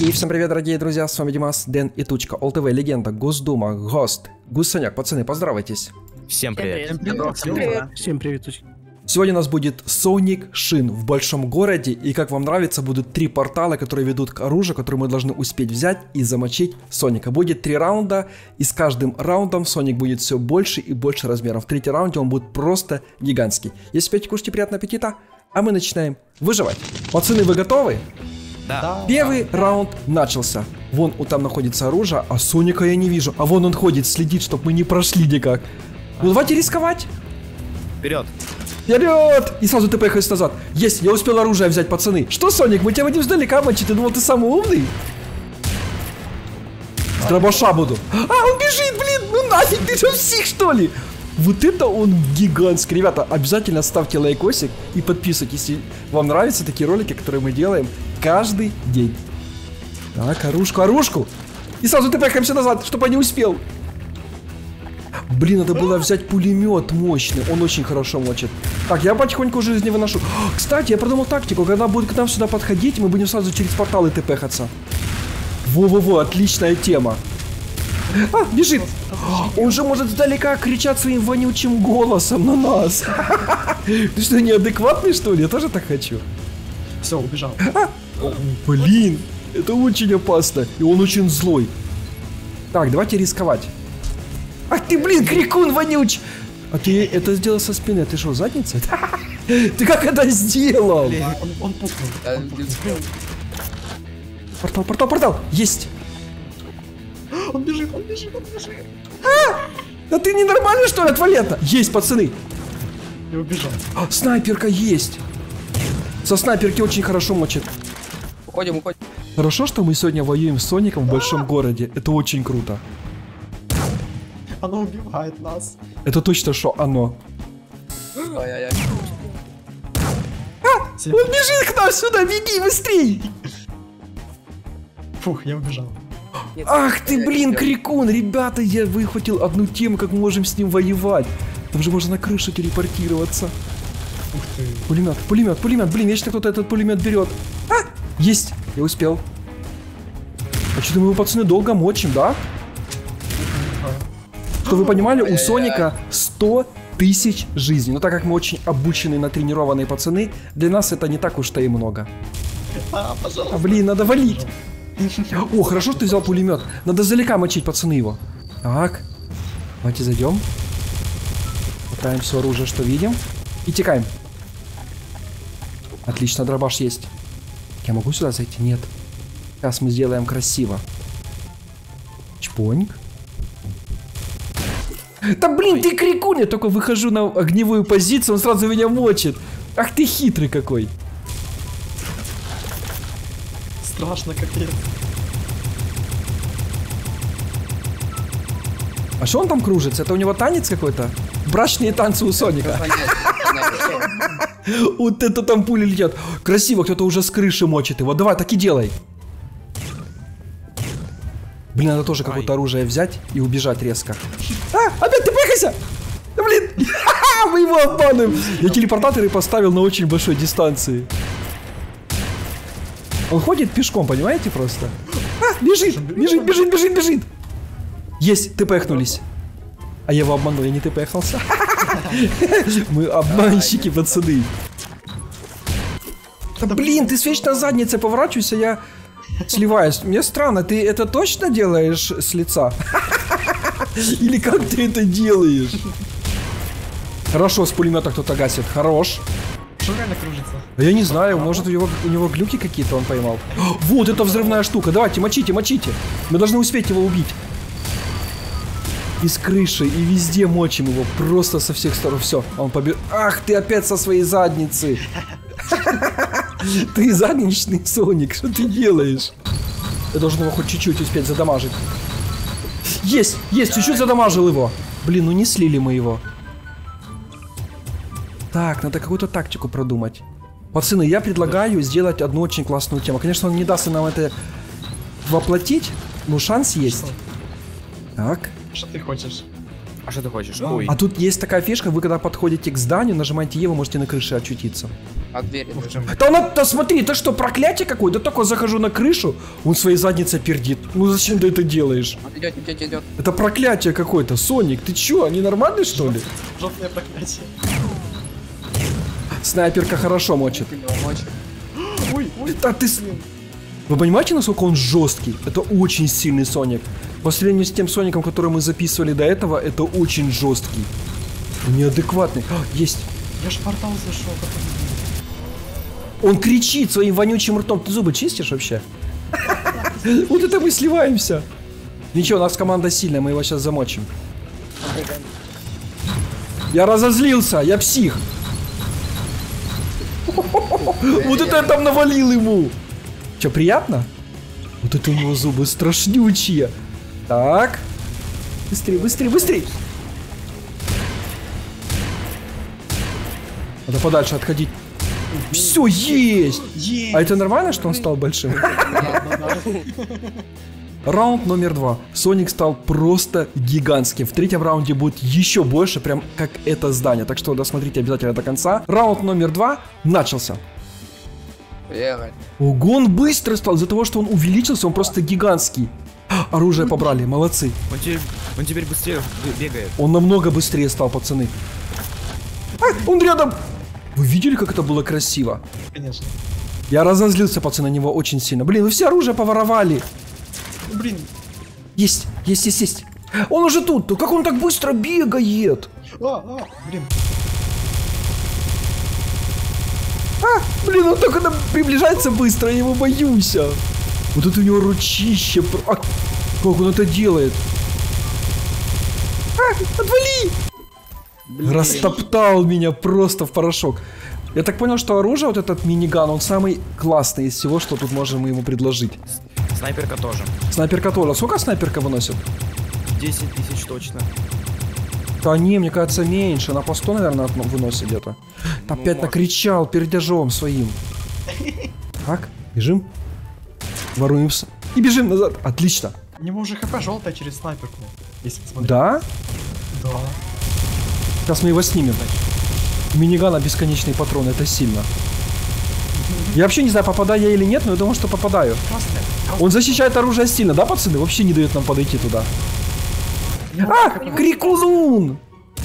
И всем привет, дорогие друзья, с вами Димас, Дэн и Тучка, ОЛТВ, легенда, Госдума, Гост, Гусаняк. Пацаны, поздравайтесь. Всем привет. Всем привет, Тучка. Сегодня у нас будет Sonic Шин в большом городе, и как вам нравится, будут 3 портала, которые ведут к оружию, которые мы должны успеть взять и замочить Соника. Будет 3 раунда, и с каждым раундом Соник будет все больше и больше размеров. В третьем раунде он будет просто гигантский. Если пейте, кушайте, приятного аппетита, а мы начинаем выживать. Пацаны, вы готовы? Да. Первый раунд начался. Вон там находится оружие, а Соника я не вижу. А вон он ходит, следит, чтобы мы не прошли никак. Ну давайте рисковать. Вперед. Вперед! И сразу ты поехали назад. Есть, я успел оружие взять, пацаны. Что, Соник, мы тебя будем сдалека мочить? Ты думал, ты самый умный? С дробаша буду. А, он бежит, блин, ну нафиг, ты же псих, что ли? Вот это он гигантский. Ребята, обязательно ставьте лайкосик и подписывайтесь, если вам нравятся такие ролики, которые мы делаем каждый день. Так, оружку. И сразу ты поехаемся назад, чтобы я не успел. Блин, надо было взять пулемет мощный. Он очень хорошо мочит. Так, я потихоньку жизни выношу. Кстати, я продумал тактику. Когда будет к нам сюда подходить, мы будем сразу через порталы тпхаться. Во-во-во, отличная тема. А, бежит. Он же может издалека кричать своим вонючим голосом на нас. Ты что, неадекватный, что ли? Я тоже так хочу. Все, убежал. Блин, это очень опасно. И он очень злой. Так, давайте рисковать. Ах ты, блин, крикун вонюч! А ты это сделал со спины, ты что, задница? Ты как это сделал? Он пукнул. Портал, есть! Он бежит. Да ты ненормальный, что ли, от валета? Есть, пацаны! Я убежал. Снайперка есть! Со снайперки очень хорошо мочит. Уходим. Хорошо, что мы сегодня воюем с Соником в большом городе. Это очень круто. Оно убивает нас. Это точно, что оно. Ай-яй-яй. Он бежит к нам сюда, беги быстрей! Фух, я убежал. Ах ты, блин, крикун! Ребята, я выхватил одну тему, как мы можем с ним воевать. Там же можно на крышу телепортироваться. Ух ты. Пулемет. Блин, вечно кто-то этот пулемет берет. А! Есть! Я успел. А что-то мы, пацаны, долго мочим, да? Что вы понимали, у Соника 100 тысяч жизней. Но так как мы очень обученные, натренированные пацаны, для нас это не так уж-то и много. Пожалуйста. Блин, надо валить. О, хорошо, что ты взял пулемет. Надо издалека мочить, пацаны, его. Так. Давайте зайдем. Хватаем все оружие, что видим. И текаем. Отлично, дробаш есть. Я могу сюда зайти? Нет. Сейчас мы сделаем красиво. Чпоньк. Да блин, ты крикун, я только выхожу на огневую позицию, он сразу меня мочит. Ах ты хитрый какой. Страшно, капец. А что он там кружится? Это у него танец какой-то? Брачные танцы у Соника. Вот это там пули летят. Красиво, кто-то уже с крыши мочит его. Давай, так и делай. Блин, надо тоже какое-то оружие взять и убежать резко. А, опять ты пыхайся! Да блин, мы его обманываем. Я телепортаторы поставил на очень большой дистанции. Он ходит пешком, понимаете, просто? А, бежит. Есть, тпхнулись. А я его обманул, я не тпхнулся. Мы обманщики, пацаны. Да блин, ты вечно задницей поворачивайся, я сливаюсь. Мне странно, ты это точно делаешь с лица? Или как ты это делаешь? Хорошо, с пулемета кто-то гасит. Хорош. Что реально кружится? Я не знаю, может у него глюки какие-то он поймал. Вот, это взрывная штука. Давайте, мочите. Мы должны успеть его убить. И с крыши, и везде мочим его. Просто со всех сторон. Все, он побежал. Ах, ты опять со своей задницы. Ты задничный Соник, что ты делаешь? Я должен его хоть чуть-чуть успеть задамажить. Есть, чуть-чуть задамажил его. Блин, ну не слили мы его. Так, надо какую-то тактику продумать. Пацаны, я предлагаю сделать одну очень классную тему. Конечно, он не даст нам это воплотить, но шанс есть. Так. Что ты хочешь? А что ты хочешь? Ой. А тут есть такая фишка, вы когда подходите к зданию, нажимаете Е, вы можете на крыше очутиться. А двери? Ух ты. Да смотри, это что, проклятие какое-то? Только захожу на крышу, он своей задницей пердит. Ну зачем ты это делаешь? Идет. Это проклятие какое-то. Соник, ты чё, они нормальные что ли? Жопное проклятие. Снайперка хорошо мочит. Ой, Да ты... Вы понимаете, насколько он жесткий? Это очень сильный Соник. По сравнению с тем Соником, который мы записывали до этого, это очень жесткий. Неадекватный. Есть. я ж в портал зашел. Он кричит своим вонючим ртом. Ты зубы чистишь вообще? Вот это мы сливаемся. Ничего, у нас команда сильная, мы его сейчас замочим. Я разозлился, я псих. Вот это я там навалил ему. Че, приятно? Вот это у него зубы страшнючие. Так. Быстрее. Надо подальше отходить. Все, есть! А это нормально, что он стал большим? Раунд номер 2. Соник стал просто гигантским. В третьем раунде будет еще больше, прям как это здание. Так что досмотрите обязательно до конца. Раунд номер 2 начался. Ого, он быстро стал. Из-за того, что он увеличился, он просто гигантский. Оружие побрали, молодцы. Он теперь быстрее бегает. Он намного быстрее стал, пацаны. Он рядом. Вы видели, как это было красиво? Конечно. Я разозлился, пацаны, на него очень сильно. Блин, вы все оружие поворовали. Блин. Есть. Он уже тут. Как он так быстро бегает? Блин. Блин, он так когда приближается быстро, я его боюсь. Вот это у него ручище. Как он это делает? Отвали! Растоптал меня просто в порошок. Я так понял, что оружие, вот этот миниган, он самый классный из всего, что тут можем мы ему предложить. Снайперка тоже. Снайперка тоже. Сколько снайперка выносит? 10 тысяч точно. Да не, мне кажется, меньше. На по 100, наверное, выносит где-то. Опять накричал пердяжом своим. Так, бежим. Воруемся. И бежим назад. Отлично. У него уже хп желтая через снайперку. Если посмотреть. Да? Да. Сейчас мы его снимем. У минигана бесконечные патроны, это сильно. Я вообще не знаю, попадаю я или нет, но я думаю, что попадаю. Красная. Он защищает оружие сильно, да, пацаны? Вообще не дает нам подойти туда. Крикунун!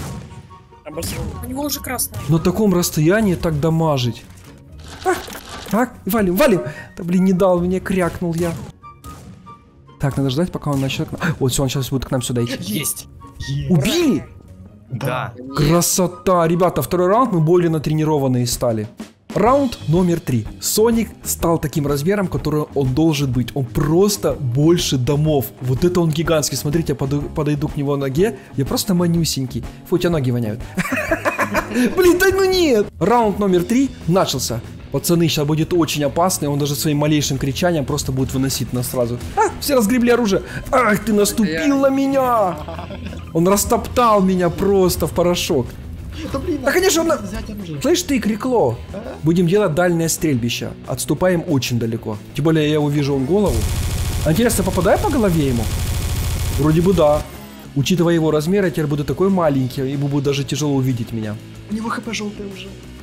У него уже красная. На таком расстоянии так дамажить. Так, валим. Да блин, не дал мне, крякнул я. Так, надо ждать, пока он начнет. Вот все, он сейчас будет к нам сюда идти. Есть. Убили! Да. Красота! Ребята, второй раунд мы более натренированные стали. Раунд номер 3. Соник стал таким размером, который он должен быть. Он просто больше домов. Вот это он гигантский. Смотрите, я подойду к него ноге. Я просто манюсенький. Фу, у тебя ноги воняют. Блин, да ну нет! Раунд номер 3 начался. Пацаны, сейчас будет очень опасно, и он даже своим малейшим кричанием просто будет выносить нас сразу. Все разгребли оружие. Ах, ты наступил на меня! Он растоптал меня просто в порошок. Да блин, Да, конечно, он... взять оружие. Слышь ты, Крикло, будем делать дальнее стрельбище. Отступаем очень далеко. Тем более я увижу он голову. А интересно, попадаю по голове ему? Вроде бы да. Учитывая его размер, я теперь буду такой маленький, ему будет даже тяжело увидеть меня. У него хп желтая уже.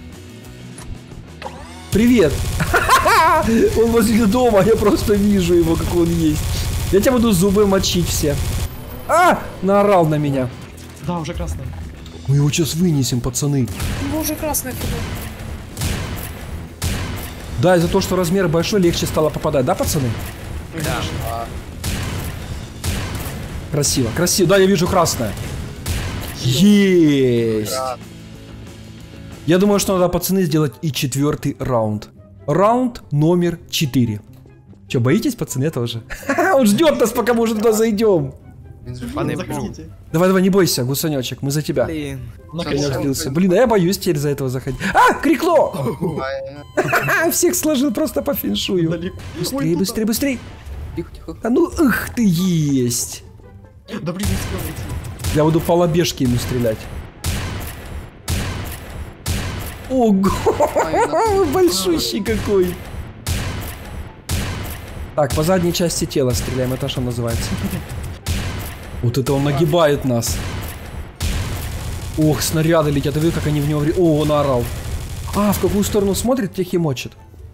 Привет! Он возле дома, я просто вижу его, какой он есть. Я тебя буду зубы мочить все. Наорал на меня. Да, уже красная. Мы его сейчас вынесем, пацаны. У него уже красная фигура. Да, из-за того, что размер большой, легче стало попадать, да, пацаны? Да. Красиво, красиво. Да, я вижу красное. Есть! Я думаю, что надо, пацаны, сделать и 4-й раунд. Раунд номер 4. Че, боитесь, пацаны, тоже? Он ждет нас, пока мы уже туда зайдем. Заходите. Давай, не бойся, гусанечек, мы за тебя. Блин. Я сбился. Блин, а я боюсь теперь за этого заходить. Крикло! Всех сложил просто по феншую. Далеко. Быстрее. Тихо. Ну, эх ты, есть. Да блин, не успел найти. Я буду по лобешке ему стрелять. Ого, большущий какой. Так, по задней части тела стреляем, это что называется? Вот это он нагибает нас. Ох, снаряды летят, а вы как они в него... О, он орал. А, в какую сторону смотрит, тех и мочит.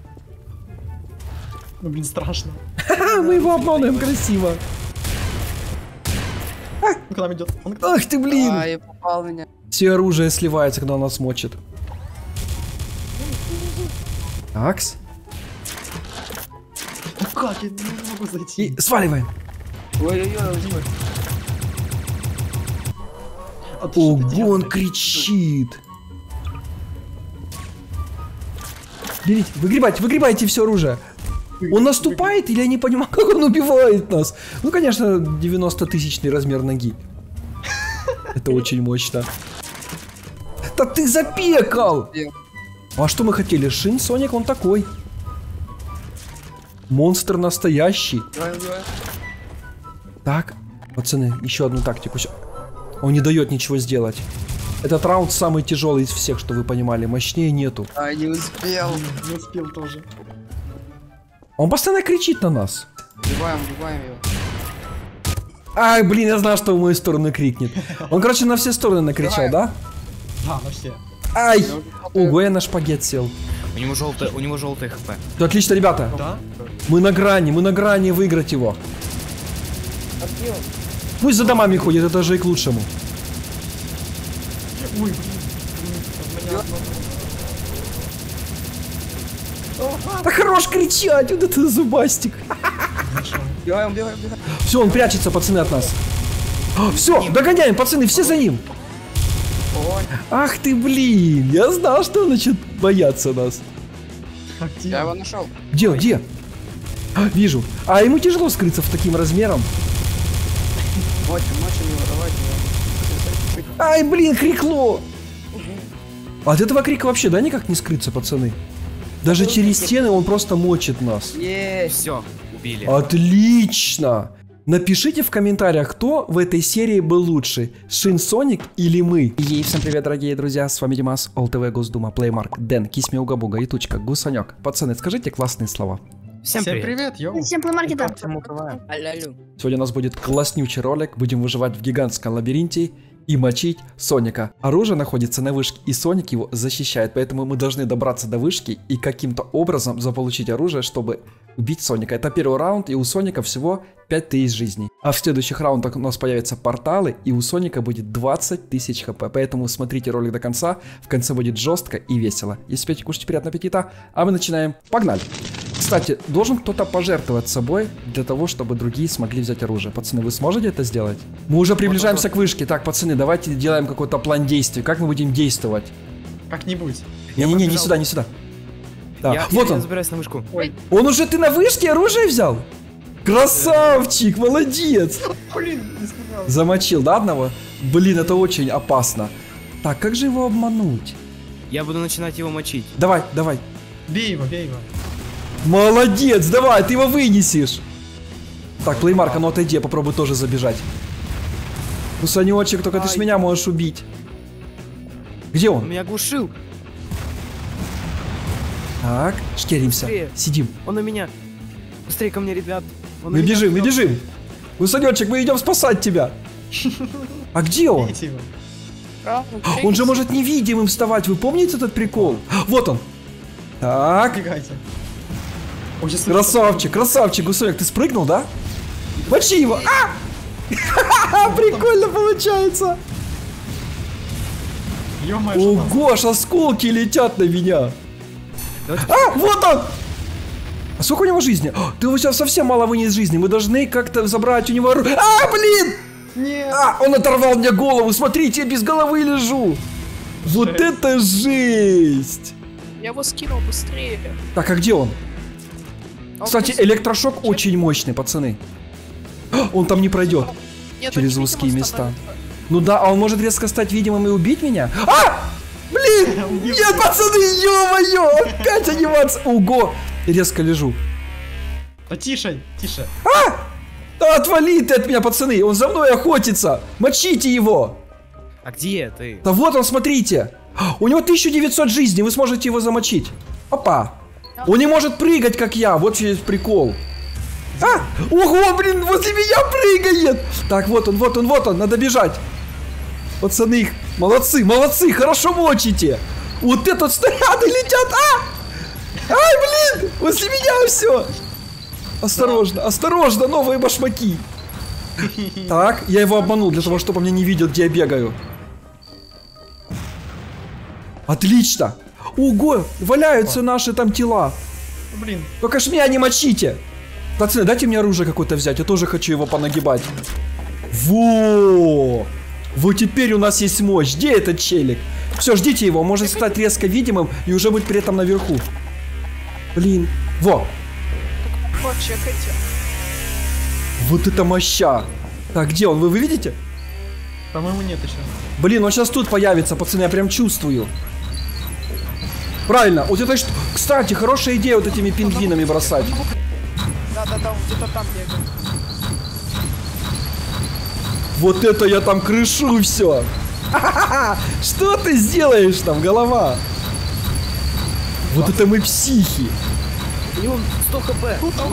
Ну, блин, страшно. Мы его обманываем красиво. Он к нам идет. Ах ты, блин. Ай, попал в меня. Все оружие сливается, когда он нас мочит. Такс. Ну как? Я не могу зайти. И сваливаем. Ой-ой-ой, Дима. А ты что-то Ого, он делаешь? кричит. Берите, выгребайте все оружие. Он наступает или я не понимаю, как он убивает нас? Ну, конечно, 90-тысячный размер ноги. Это очень мощно. Да ты запекал! А что мы хотели? Шин Соник, он такой. Монстр настоящий. Давай, давай. Так, пацаны, еще одну тактику. Он не дает ничего сделать. Этот раунд самый тяжелый из всех, что вы понимали. Мощнее нету. Ай, не успел. Не успел тоже. Он постоянно кричит на нас. Убиваем его. Ай, блин, я знал, что в мою сторону крикнет. Он, короче, на все стороны накричал, да? Да, на все. Ай! Ого, я на шпагет сел. У него желтый хп. Да, отлично, ребята. Да? Мы на грани выиграть его. Пусть за домами ходит, это же и к лучшему. Ой, блин. От меня одно. Да хорош кричать, вот это зубастик. Убиваем. Все, он прячется, пацаны, от нас. Все, догоняем, пацаны, все за ним. Ой, Ах ты, блин, я знал, что он начнет бояться нас. А где? я его нашел. Где? Вижу. А ему тяжело скрыться в таким размером. Мочим его, давайте его. Ай, блин, крикло. От этого крика вообще, да, никак не скрыться, пацаны? Даже через стены он просто мочит нас. Есть. Все, убили. Отлично! Напишите в комментариях, кто в этой серии был лучше, Шин Соник или мы. И всем привет, дорогие друзья, с вами Димас, ОЛТВ, Госдума, Плеймарк, Дэн, Кисми Угабуга и Тучка, Гусанек. Пацаны, скажите классные слова. Всем привет. йоу. Всем плеймаркета. Алло. Сегодня у нас будет класснючий ролик, будем выживать в гигантском лабиринте и мочить Соника. Оружие находится на вышке, и Соник его защищает, поэтому мы должны добраться до вышки и каким-то образом заполучить оружие, чтобы убить Соника. Это первый раунд, и у Соника всего 5000 жизней. А в следующих раундах у нас появятся порталы, и у Соника будет 20 тысяч хп. Поэтому смотрите ролик до конца, в конце будет жестко и весело. Если пейте, кушайте, приятного аппетита, а мы начинаем. Погнали! Кстати, должен кто-то пожертвовать собой для того, чтобы другие смогли взять оружие. Пацаны, вы сможете это сделать? Мы уже приближаемся к вышке. Так, пацаны, давайте делаем какой-то план действий. Как мы будем действовать? Как-нибудь. Не-не-не, не сюда, не сюда. Да, вот Я он. забираюсь на вышку. Ой, Он уже, ты на вышке оружие взял? Красавчик, молодец. блин, не сказал. Замочил, да, одного? Блин, это очень опасно. Так, как же его обмануть? Я буду начинать его мочить. Давай. Бей его. Молодец, давай, ты его вынесешь. Так, Плеймарк, ну отойди, я попробую тоже забежать. Ну, Санечек, только ты с меня можешь убить. Где Он он? меня глушил. Так, шкеримся, Быстрее. сидим. Он на меня. Быстрее ко мне, ребят. Он на Мы меня бежим. бьет. Гусанечек, мы идем спасать тебя. А где он? Бейте его. Он же может невидимым вставать, вы помните этот прикол? Вот он. Так, Бегайте. Ой, я слышу, красавчик, Гусанек, ты спрыгнул, да? Мочи его! Прикольно получается! Ё-моё, что там? Ого, аж осколки летят на меня! Давайте. Вот он! А сколько у него жизни? Ты его сейчас совсем мало вынес жизни, мы должны как-то забрать у него оружие. Блин! Нет. Он оторвал мне голову, смотрите, я без головы лежу! Вот Жесть. это жесть! Я его скинул быстрее. Так, а где он? Кстати, электрошок очень мощный, пацаны. Он там не пройдет Нет, через он узкие невидимо места. становится. Ну да, а он может резко стать видимым и убить меня? Блин! Нет, пацаны, ё-моё! Опять анимация! Ого! Резко лежу. Да тише. Да отвали ты от меня, пацаны! Он за мной охотится! Мочите его! А где ты? Да вот он, смотрите! У него 1900 жизней, вы сможете его замочить. Опа! Он не может прыгать, как я, вот весь прикол. Ого, блин, возле меня прыгает! Так, вот он, надо бежать. Пацаны, Молодцы, молодцы, хорошо мочите. Вот это снаряды летят, Ай, блин, возле меня все. Осторожно, осторожно, новые башмаки. Так, я его обманул для того, чтобы он меня не видел, где я бегаю. Отлично. Ого, валяются наши там тела. Блин. Только ж меня не мочите. Пацаны, дайте мне оружие какое-то взять, я тоже хочу его понагибать. Во! Вот теперь у нас есть мощь. Где этот челик? Все, ждите его, может стать резко видимым и уже быть при этом наверху. Блин. Во! Вот, чекайте. Вот это моща. Так, где он? Вы видите? По-моему, нет еще. Блин, он сейчас тут появится, пацаны, я прям чувствую. Правильно, вот это что? Кстати, хорошая идея вот этими пингвинами бросать. Да-да-да, он где-то там бегает. Вот это я там крышу все. Что ты сделаешь там, голова? Вот это мы психи. У него 100 хп.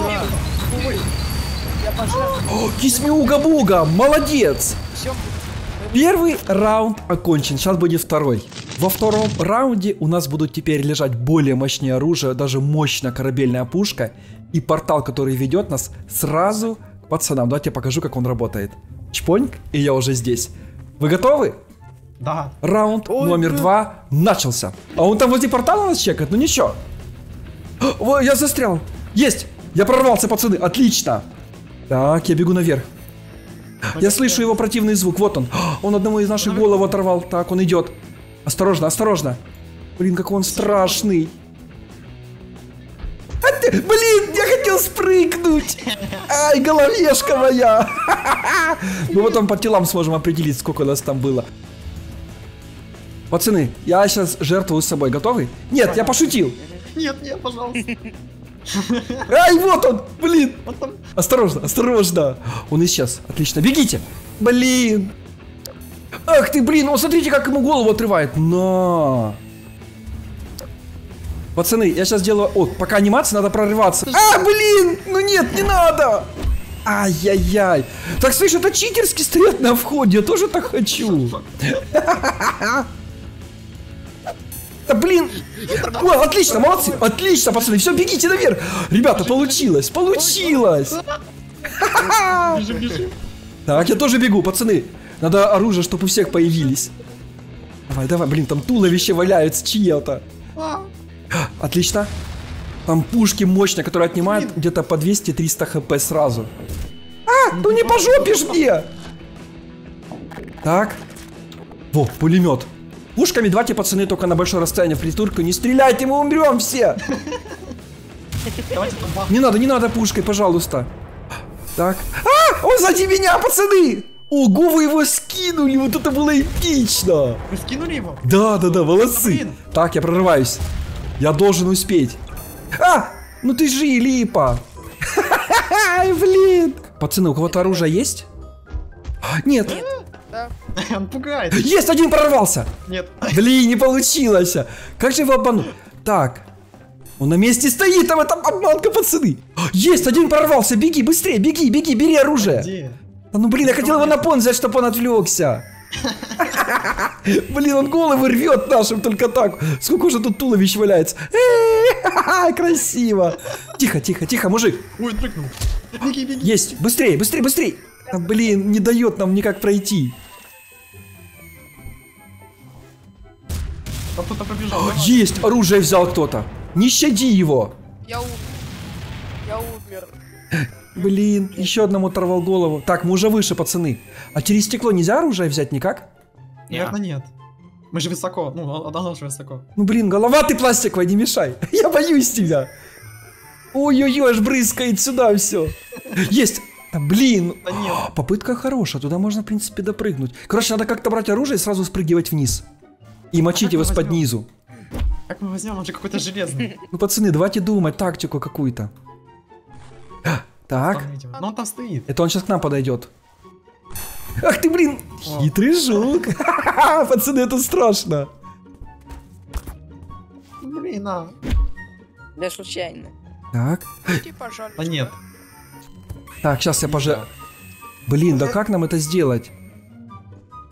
Я пожал. О, кисми уга-буга, молодец. Все. Первый раунд окончен, сейчас будет второй. Во втором раунде у нас будут теперь лежать более мощные оружия, даже мощная корабельная пушка и портал, который ведет нас сразу к пацанам. Давайте я покажу, как он работает. Чпоньк, и я уже здесь. Вы готовы? Да. Раунд номер 2 начался. А он там возле портала нас чекает? Ну ничего. О, я застрял. Есть! Я прорвался, пацаны. Отлично. Так, я бегу наверх. Я слышу его противный звук. Вот он. Он одному из наших голов оторвал. Так, он идет. Осторожно, осторожно. Блин, какой он страшный. Блин, я хотел спрыгнуть. Ай, головешка моя. Мы потом по телам сможем определить, сколько у нас там было. Пацаны, я сейчас жертвую собой. Готовы? Нет, я пошутил. Нет, нет, пожалуйста. Ай, вот он, блин. Вот там. Осторожно, осторожно. Он исчез. Отлично, бегите. Блин. Ах ты, блин, вот смотрите, как ему голову отрывает. На. Пацаны, я сейчас делаю... О, пока анимация, надо прорываться. А, блин, ну нет, не надо. Ай-яй-яй. Так, слышь, это читерский стрелять на входе. Я тоже так хочу. Да блин! О, отлично, молодцы! Отлично, пацаны, все, бегите наверх! Ребята, получилось! Получилось! Бежим, бежим. Так, я тоже бегу, пацаны. Надо оружие, чтобы у всех появились. Давай, давай, блин, там туловище валяются чье-то. Отлично. Там пушки мощные, которые отнимают где-то по 200-300 хп сразу. А, ну не по жопе ж мне! Так. Во, пулемет. Пушками давайте, пацаны, только на большое расстояние в притурку. Не стреляйте, мы умрем все. Давайте там Не надо пушкой, пожалуйста. Так. А, он сзади меня, пацаны! Ого, вы его скинули, вот это было эпично. Вы скинули его? Да, молодцы. Блин. Так, я прорываюсь. Я должен успеть. А, ну ты же липа. Ай, блин. Пацаны, у кого-то оружие есть? Нет. Да. Он пугает. Есть, один прорвался. Нет. Блин, не получилось. Как же его обмануть? Так. Он на месте стоит, там это обманка, пацаны. Есть, один прорвался. Беги, быстрее, беги, бери оружие. Где? Да ну блин, я хотел его на пон взять, чтобы он отвлекся. Блин, он головы рвет нашим только так. Сколько уже тут туловищ валяется. Красиво. Тихо, тихо, тихо, мужик. Ой, прыгнул. Беги, беги. Есть, быстрее, быстрее, быстрее. Да, блин, не дает нам никак пройти. Там кто-то побежал. Есть, оружие взял кто-то. Не щади его. Я умер. Я умер. Блин, еще одному оторвал голову. Так, мы уже выше, пацаны. А через стекло нельзя оружие взять никак? Наверное, нет. Мы же высоко. Ну, оно же высоко. Ну блин, голова ты пластиковая, не мешай. Я боюсь тебя. Ой-ой-ой, аж брызгает сюда все. Есть. Да, блин. Да нет. Попытка хорошая, туда можно, в принципе, допрыгнуть. Короче, надо как-то брать оружие и сразу спрыгивать вниз. И мочить его с-под низу. Как мы возьмем? Он же какой-то железный. Ну, пацаны, давайте думать тактику какую-то. Так. Но он там стоит. Это он сейчас к нам подойдет. Ах ты, блин! О. Хитрый жук. Пацаны, это страшно. Блин, а. Да случайно. Так. Иди, пожалуйста. Да нет. Так, сейчас я пожалуй. Блин, да как нам это сделать?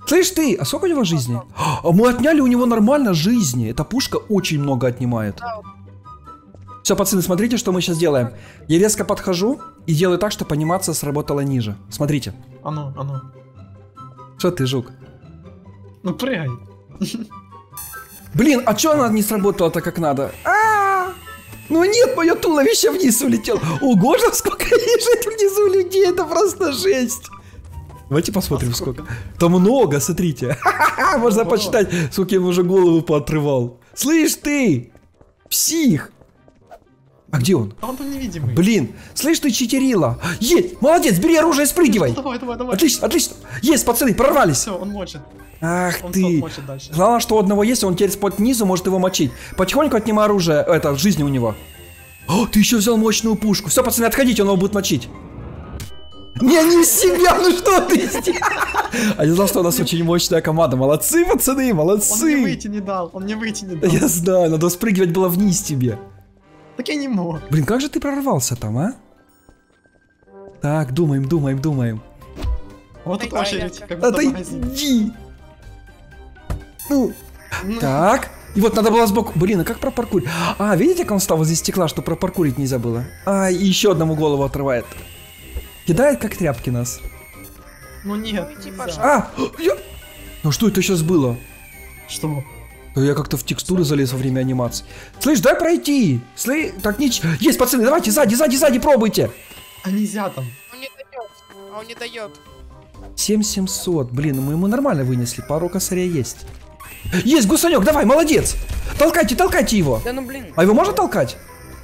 Слышь ты, а сколько у него жизни? А мы отняли у него нормально жизни. Эта пушка очень много отнимает. Все, пацаны, смотрите, что мы сейчас делаем. Я резко подхожу и делаю так, чтобы анимация сработала ниже. Смотрите. А ну. Что ты, жук? Ну прыгай. Блин, а что она не сработала-то как надо? Ну нет, мое туловище вниз улетело. Ого, же сколько лежит внизу людей, это просто жесть. Давайте посмотрим, сколько. Там много, смотрите. Можно посчитать, сколько я ему уже голову поотрывал. Слышь ты, псих. А где он? А он там невидимый. Блин, слышь ты, читерила. Есть, молодец, бери оружие и спрыгивай. Давай. Отлично. Есть, пацаны, прорвались. Все, он мочит. Ах Он ты. мочит дальше. Главное, что у одного есть, он теперь под низу может его мочить. Потихоньку отнимай оружие, это, жизни у него. О, ты еще взял мощную пушку. Все, пацаны, отходите, он его будет мочить. Не из себя, ну что ты сделал? А я знал, что у нас очень мощная команда. Молодцы, пацаны, молодцы. Он мне выйти не дал. Я знаю, надо спрыгивать было вниз тебе. Так я не мог. Блин, как же ты прорвался там, а? Так, думаем. Вот тут Ай, очередь, как будто магазин. Отойди. Ну, так. И вот надо было сбоку. Блин, а как пропаркурить? А, видите, как он стал возле стекла, что пропаркурить нельзя было? А, и еще одному голову отрывает. Кидает как тряпки нас. Ну нет. Уйди, нельзя. пожалуйста. Ну что это сейчас было? Что? Я как-то в текстуры залез во время анимации. Слышь, дай пройти. Слышь, так ничего. Есть, пацаны, давайте сзади, пробуйте. А нельзя там. Он не дает. 7700. Блин, мы ему нормально вынесли. Пару косарей есть. Есть, гусанек, давай, молодец. Толкайте его. Да ну блин. А его можно толкать?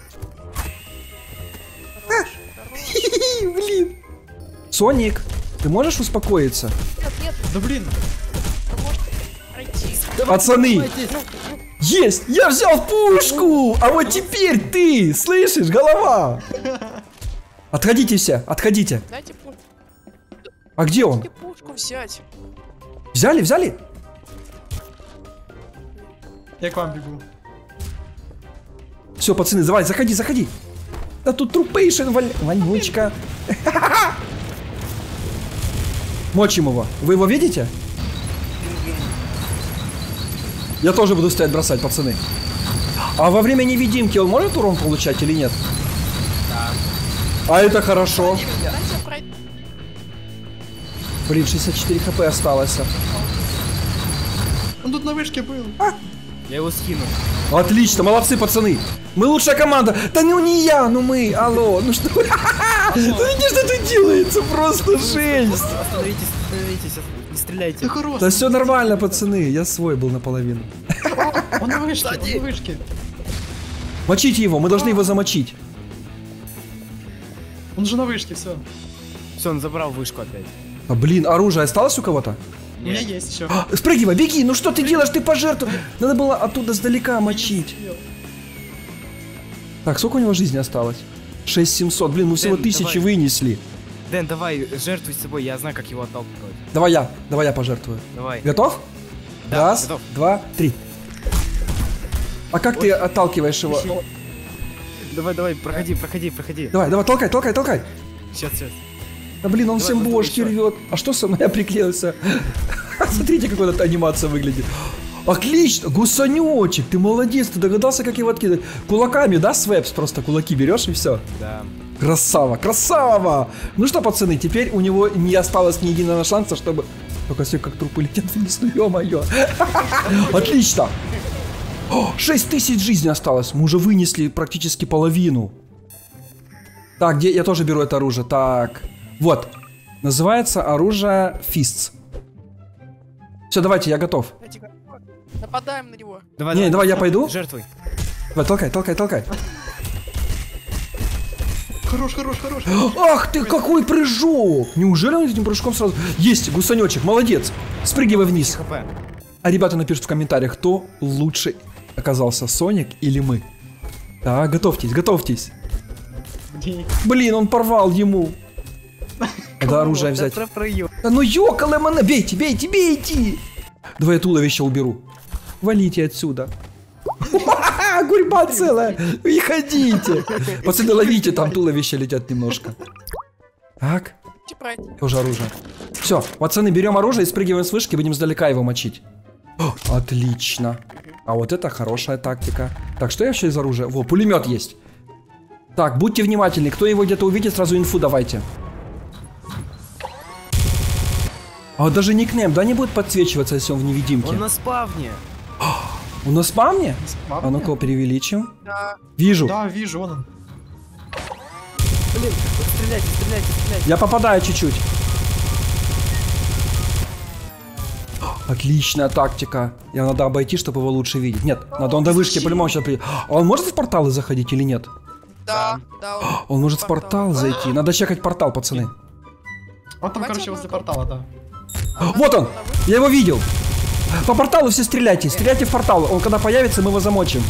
Блин. Соник, ты можешь успокоиться? Нет, Да блин. пройти. Пацаны, есть, я взял пушку. А вот теперь ты, слышишь, голова. Отходите все, отходите. Дайте пушку. А где он? Дайте пушку взять. Взяли? Я к вам бегу. Все, пацаны, давай, заходи. Да тут трупейшн, вонючка. Мочим его. Вы его видите? Я тоже буду стоять бросать, пацаны. А во время невидимки он может урон получать или нет? Да. А это хорошо. Дайте пройти. Блин, 64 хп осталось. Он тут на вышке был. Я его скину. Отлично, молодцы, пацаны. Мы лучшая команда. Да ну не я, ну мы. Алло, ну что? Ну видишь, что тут делается? Просто жесть. Остановитесь, не стреляйте. Ты хорош. Да все нормально, пацаны. Я свой был наполовину. Он на вышке. Мочите его, мы должны его замочить. Он же на вышке, все. Все, он забрал вышку опять. А, блин, оружие осталось у кого-то? У меня есть еще. Спрыгивай, беги, ну что ты делаешь, ты пожертвовал. Надо было оттуда сдалека мочить. Так, сколько у него жизни осталось? 6700, блин, мы всего Дэн, 1000 давай. вынесли. Дэн, давай, жертвуй собой, я знаю, как его отталкивать. Давай я пожертвую. Давай. Готов? Да, Раз, готов. 2, 3. А как ты отталкиваешь его? Давай, проходи. Давай, толкай. Сейчас. Да блин, он Давай, всем давай, бошки давай. рвет. А что со мной приклеился? Смотрите, как вот эта анимация выглядит. Отлично, гусанечек, ты молодец, ты догадался, как его откидывать. Кулаками, да, свэпс, просто кулаки берешь и все. Да. Красава. Ну что, пацаны, теперь у него не осталось ни единого шанса, чтобы... Только все как трупы летят вниз, ну ё-моё. Отлично. 6000 жизни осталось, мы уже вынесли практически половину. Так, где я тоже беру это оружие. Так, вот. Называется оружие Fists. Все, давайте, я готов. Нападаем на него. Давай, я пойду. Жертвуй. Давай, толкай. Хорош. Ах ты, какой прыжок! Неужели он этим прыжком сразу... Есть, гусанечек, молодец. Спрыгивай вниз. ХП. А ребята напишут в комментариях, кто лучше оказался, Соник или мы. Так, готовьтесь. Блин, он порвал ему. Надо оружие взять. Да ну ёкало мана, бейте. Давай я туловище уберу. Валите отсюда. Гурьба целая. Выходите. Пацаны, ловите, там туловища летят немножко. Так. пройти. Тоже оружие. Все, пацаны, берем оружие и спрыгиваем с вышки, будем сдалека его мочить. О, отлично. А вот это хорошая тактика. Так, что я вообще из оружия? Во, пулемет есть. Так, будьте внимательны. Кто его где-то увидит, сразу инфу давайте. А вот даже никнейм, да, не будет подсвечиваться, если он в невидимке? Он на спавне. Он на спавне? Ладно. А ну-ка, перевеличим. Да. Вижу. Да, вижу, вон он. Блин, вот стреляйте, стреляйте, стреляйте. Я попадаю чуть-чуть. Отличная тактика. Я надо обойти, чтобы его лучше видеть. Нет, надо он до вышки по-любому сейчас приедет. А он может в порталы заходить или нет? Да, да. Он может в портал зайти. Надо чекать портал, пацаны. Он там, короче, возле портала, да. Вот он! Я его видел! По порталу все стреляйте. Стреляйте в портал. Он когда появится, мы его замочим.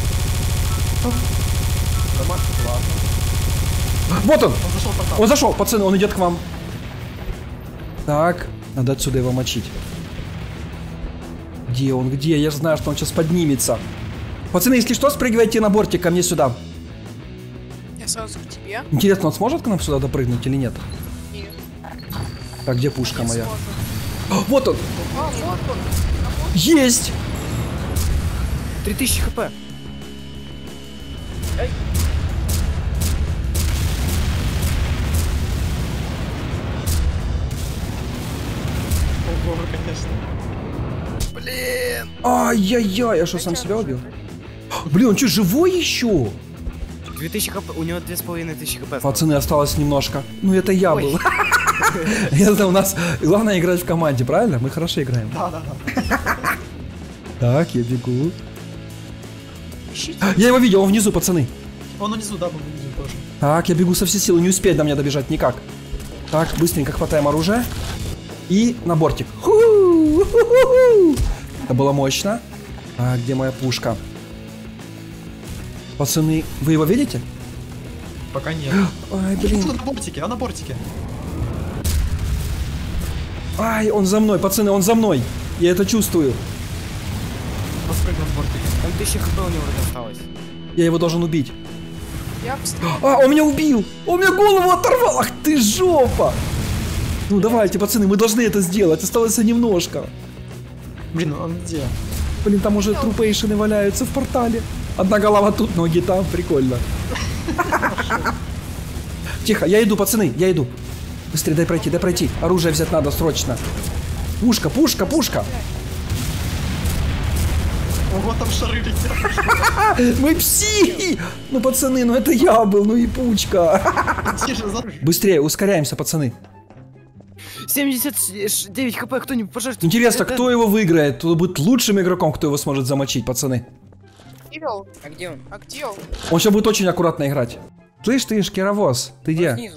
Вот он! Он зашел в портал. Он зашел, пацаны, он идет к вам. Так, надо отсюда его мочить. Где он? Где? Я знаю, что он сейчас поднимется. Пацаны, если что, спрыгивайте на бортик ко мне сюда. Я сразу к тебе. Интересно, он сможет к нам сюда допрыгнуть или нет? Нет, Так, где пушка не моя? сможет. Вот он! А, вот он. Есть! 3000 хп. Ого, конечно. Блин. Ай-яй-яй, я что, сам себя убил? Блин, он что, живой еще? 2000 хп, у него 2500 хп. осталось. Пацаны, осталось немножко. Ну, это я Ой. был. Я знаю, у нас главное играть в команде, правильно? Мы хорошо играем. Да, да, да. Так, я бегу. Ищите. Я его видел, он внизу, пацаны. Он внизу, да, был внизу тоже. Так, я бегу со всей силы, не успеет до меня добежать никак. Так, быстренько хватаем оружие. И на бортик. Ху-ху-ху-ху-ху. Это было мощно. А где моя пушка? Пацаны, вы его видите? Пока нет. Ай, блин. Тут на бортике, на бортике. Ай, он за мной, пацаны, он за мной. Я это чувствую. Он спрыгнул с бортика. Там 1000 хп у него вроде осталось. Я его должен убить. Я встретил. А, он меня убил! Он мне голову оторвал! Ах ты жопа! Ну давайте, пацаны, мы должны это сделать. Осталось немножко. Блин, он где? Блин, там уже трупейшины валяются в портале. Одна голова тут, ноги там. Прикольно. Тихо, я иду, пацаны, я иду. Быстрее, дай пройти. Оружие взять надо срочно. Пушка, пушка, пушка. Ого, там шары летят. Мы пси! Ну, пацаны, ну это я был, ну и пучка. Тише, за... Быстрее, ускоряемся, пацаны. 79 хп, кто-нибудь пожалуйста. Интересно, Это- кто его выиграет? Кто будет лучшим игроком, кто его сможет замочить, пацаны? Видел? А где он? А где он? Он сейчас будет очень аккуратно играть. Слышь ты, шкировоз, ты Он где? снизу.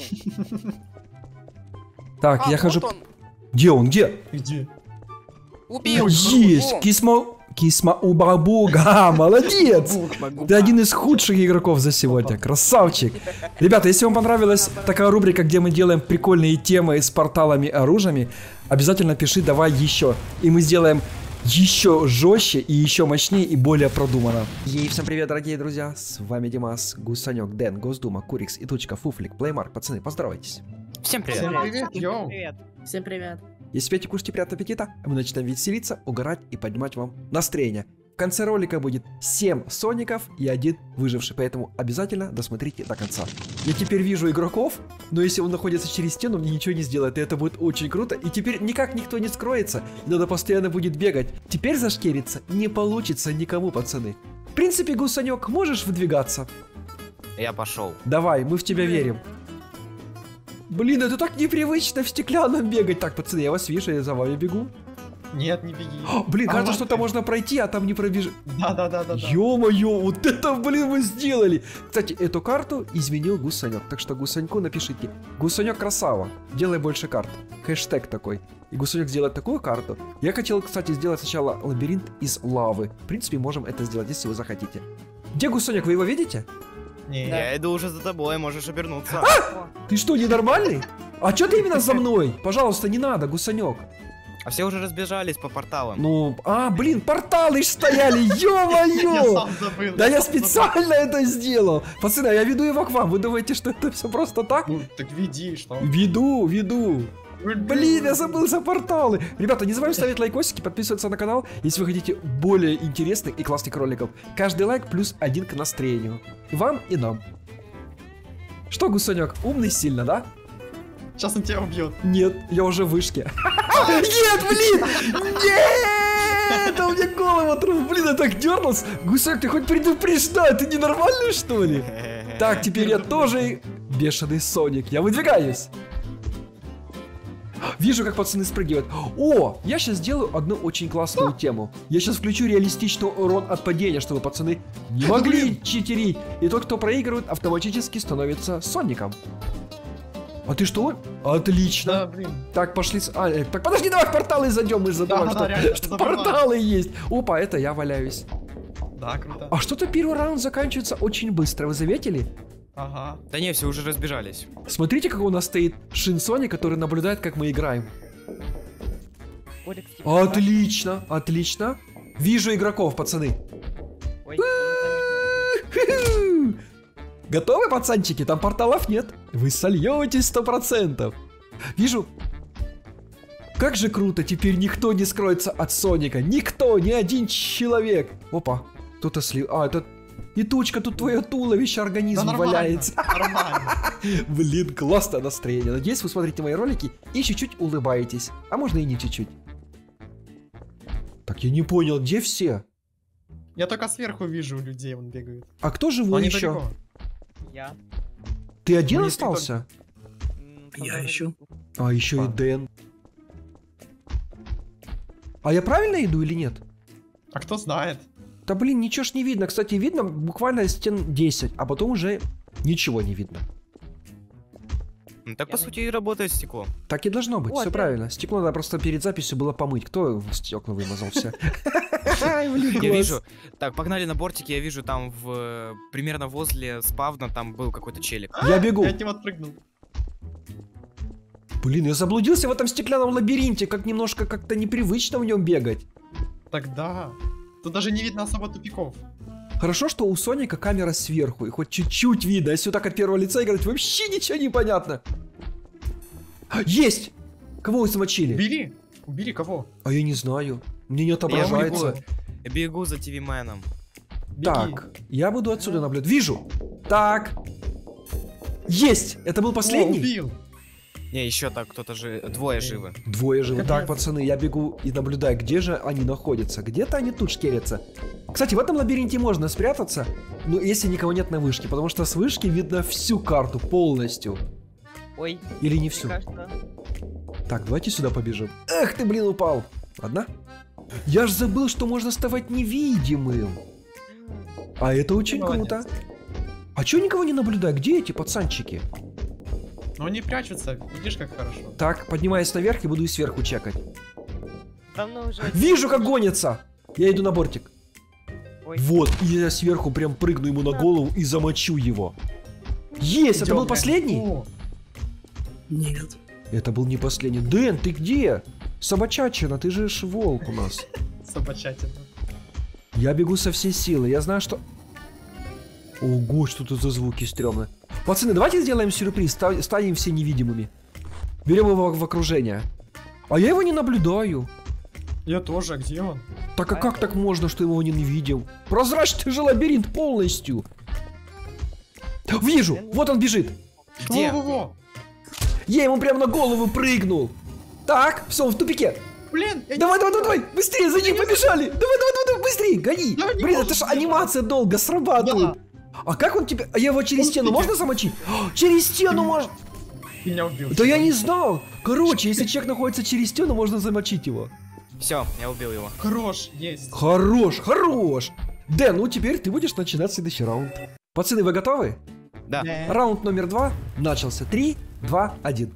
Так, А, я вот хожу... он. Где он, где? Где? Убил. Есть! О. Кисма убабуга, молодец! Могу. Ты один из худших игроков за сегодня, красавчик! Ребята, если вам понравилась такая рубрика, где мы делаем прикольные темы с порталами и оружиями, обязательно пиши «давай еще», и мы сделаем еще жестче и еще мощнее и более продуманно. И всем привет, дорогие друзья, с вами Димас, Гусанек, Дэн, Госдума, Курикс и Тучка, Фуфлик, Плеймарк. Пацаны, поздоровайтесь. Всем привет. Всем привет, йоу. Всем привет. Если пейте, кушайте, приятного аппетита, а мы начинаем веселиться, угорать и поднимать вам настроение. В конце ролика будет 7 соников и 1 выживший, поэтому обязательно досмотрите до конца. Я теперь вижу игроков, но если он находится через стену, мне ничего не сделает, и это будет очень круто. И теперь никак никто не скроется, надо постоянно будет бегать. Теперь зашкериться не получится никому, пацаны. В принципе, Гусанек, можешь выдвигаться? Я пошел. Давай, мы в тебя верим. Блин, это так непривычно в стеклянном бегать. Так, пацаны, я вас вижу, я за вами бегу. Нет, не беги. Блин, кажется, Ага. что-то можно пройти, а там не пробежишь. Да. Ё-моё, вот это, блин, мы сделали. Кстати, эту карту изменил Гусанек. Так что Гусаньку напишите: Гусанек красава, делай больше карт. Хэштег такой. И Гусанек сделает такую карту. Я хотел, кстати, сделать сначала лабиринт из лавы. В принципе, можем это сделать, если вы захотите. Где Гусанек, вы его видите? Не, Я иду уже за тобой, можешь обернуться. Ты что, ненормальный? А чё ты именно за мной? Пожалуйста, не надо, Гусанек. А все уже разбежались по порталам. Ну, блин, порталы ж стояли, я ё-моё! сам забыл. Да я сам забыл. специально это сделал! Пацаны, я веду его к вам, вы думаете, что это все просто так? Ну, так веди, что? Веду. Блин, я забыл за порталы. Ребята, не забываем ставить лайкосики, подписываться на канал, если вы хотите более интересных и классных роликов. Каждый лайк плюс 1 к настроению. И вам, и нам. Что, гусанек, умный сильно, да? Сейчас он тебя убьет. Нет, я уже в вышке. Нет, блин! Нет! Он мне голову отрубил. Блин, я так дернулся. Гусак, ты хоть предупреждай, ты ненормальный, что ли? Так, теперь я тоже бешеный Соник. Я выдвигаюсь. Вижу, как пацаны спрыгивают. О, я сейчас сделаю одну очень классную тему. Я сейчас включу реалистичный урон от падения, чтобы пацаны не могли читерить. И тот, кто проигрывает, автоматически становится Соником. А ты что? Отлично. Да, блин. Так, пошли. Так, подожди, давай в порталы зайдем. Мы же задумали, Да, реально, что забываю. порталы есть. Опа, это я валяюсь. Да, круто. А что-то первый раунд заканчивается очень быстро. Вы заметили? Ага. Да не, все уже разбежались. Смотрите, как у нас стоит Шин Соник, который наблюдает, как мы играем. Отлично, отлично. Вижу игроков, пацаны. Готовы, пацанчики? Там порталов нет. Вы сольетесь 100%. Вижу. Как же круто, теперь никто не скроется от Соника. Никто, ни один человек. Опа, кто-то слил. А, это... И тучка, тут твое туловище, организм Да нормально, валяется. нормально. Блин, классное настроение. Надеюсь, вы смотрите мои ролики и чуть-чуть улыбаетесь. А можно и не чуть-чуть. Так, я не понял, где все? Я только сверху вижу людей, он бегает. А кто Но живой они еще? далеко. Я. Ты один Ну, если остался? Я ищу. А, еще и Дэн. А я правильно иду или нет? А кто знает? Да блин, ничего ж не видно. Кстати, видно буквально стен 10, а потом уже ничего не видно. Ну, так, по сути, и работает стекло. Так и должно быть, О, все да. правильно. Стекло надо просто перед записью было помыть. Кто стекла вымазался? Я вижу. Так, погнали на бортике, я вижу там примерно возле спавна там был какой-то челик. Я бегу. Я от него отпрыгнул. Блин, я заблудился в этом стеклянном лабиринте, как немножко как-то непривычно в нем бегать. Тогда. Тут даже не видно особо тупиков. Хорошо, что у Соника камера сверху, и хоть чуть-чуть видно. Если вот так от первого лица играть, вообще ничего не понятно. Есть! Кого вы замочили? Убери. Убери кого? А я не знаю. Мне не отображается. Я бегу за ТВ-меном. Беги. Так, я буду отсюда наблюдать. Вижу! Так. Есть! Это был О, последний? убил. Не, еще так, кто-то же, двое живы. Двое живы. Капец. Так, пацаны, я бегу и наблюдаю, где же они находятся. Где-то они тут шкерятся. Кстати, в этом лабиринте можно спрятаться, но если никого нет на вышке, потому что с вышки видно всю карту полностью. Ой, Или не мне всю. кажется. Так, давайте сюда побежим. Эх ты, блин, упал. Ладно? Я ж забыл, что можно ставать невидимым. А это очень Молодец. круто. А чё никого не наблюдаю? Где эти пацанчики? Но они прячутся. Видишь, как хорошо. Так, поднимаюсь наверх и буду и сверху чекать. Давно уже. Вижу, как гонится! Я иду на бортик. Ой. Вот, и я сверху прям прыгну ему на голову и замочу его. Есть! Это Идём, был блин. последний? О, Нет. Это был не последний. Дэн, ты где? Собачатчина, ты же ж волк у нас. собачатина. Я бегу со всей силы. Я знаю, что... Ого, что тут за звуки стрёмные. Пацаны, давайте сделаем сюрприз. Станем все невидимыми. Берем его в окружение. А я его не наблюдаю. Я тоже, а где он? Так а как так можно, что его не видел? Прозрачный же лабиринт полностью. Вижу! Вот он бежит. Где? Во-во-во. Я ему прямо на голову прыгнул. Так, все, он в тупике. Блин, я не Давай, давай, знаю. давай, давай, быстрее, за ним побежали. Давай, быстрее, гони. Я не Блин, могу это же сделать. анимация долго срабатывает. А как он тебя... А я его через Он стену тебя- можно замочить? Через стену можно... Меня убил. Да я не знал. Короче, если человек находится через стену, можно замочить его. Все, я убил его. Хорош, есть. Хорош, хорош. Дэн, ну теперь ты будешь начинать следующий раунд. Пацаны, вы готовы? Да. Раунд номер 2 начался. 3, 2, 1.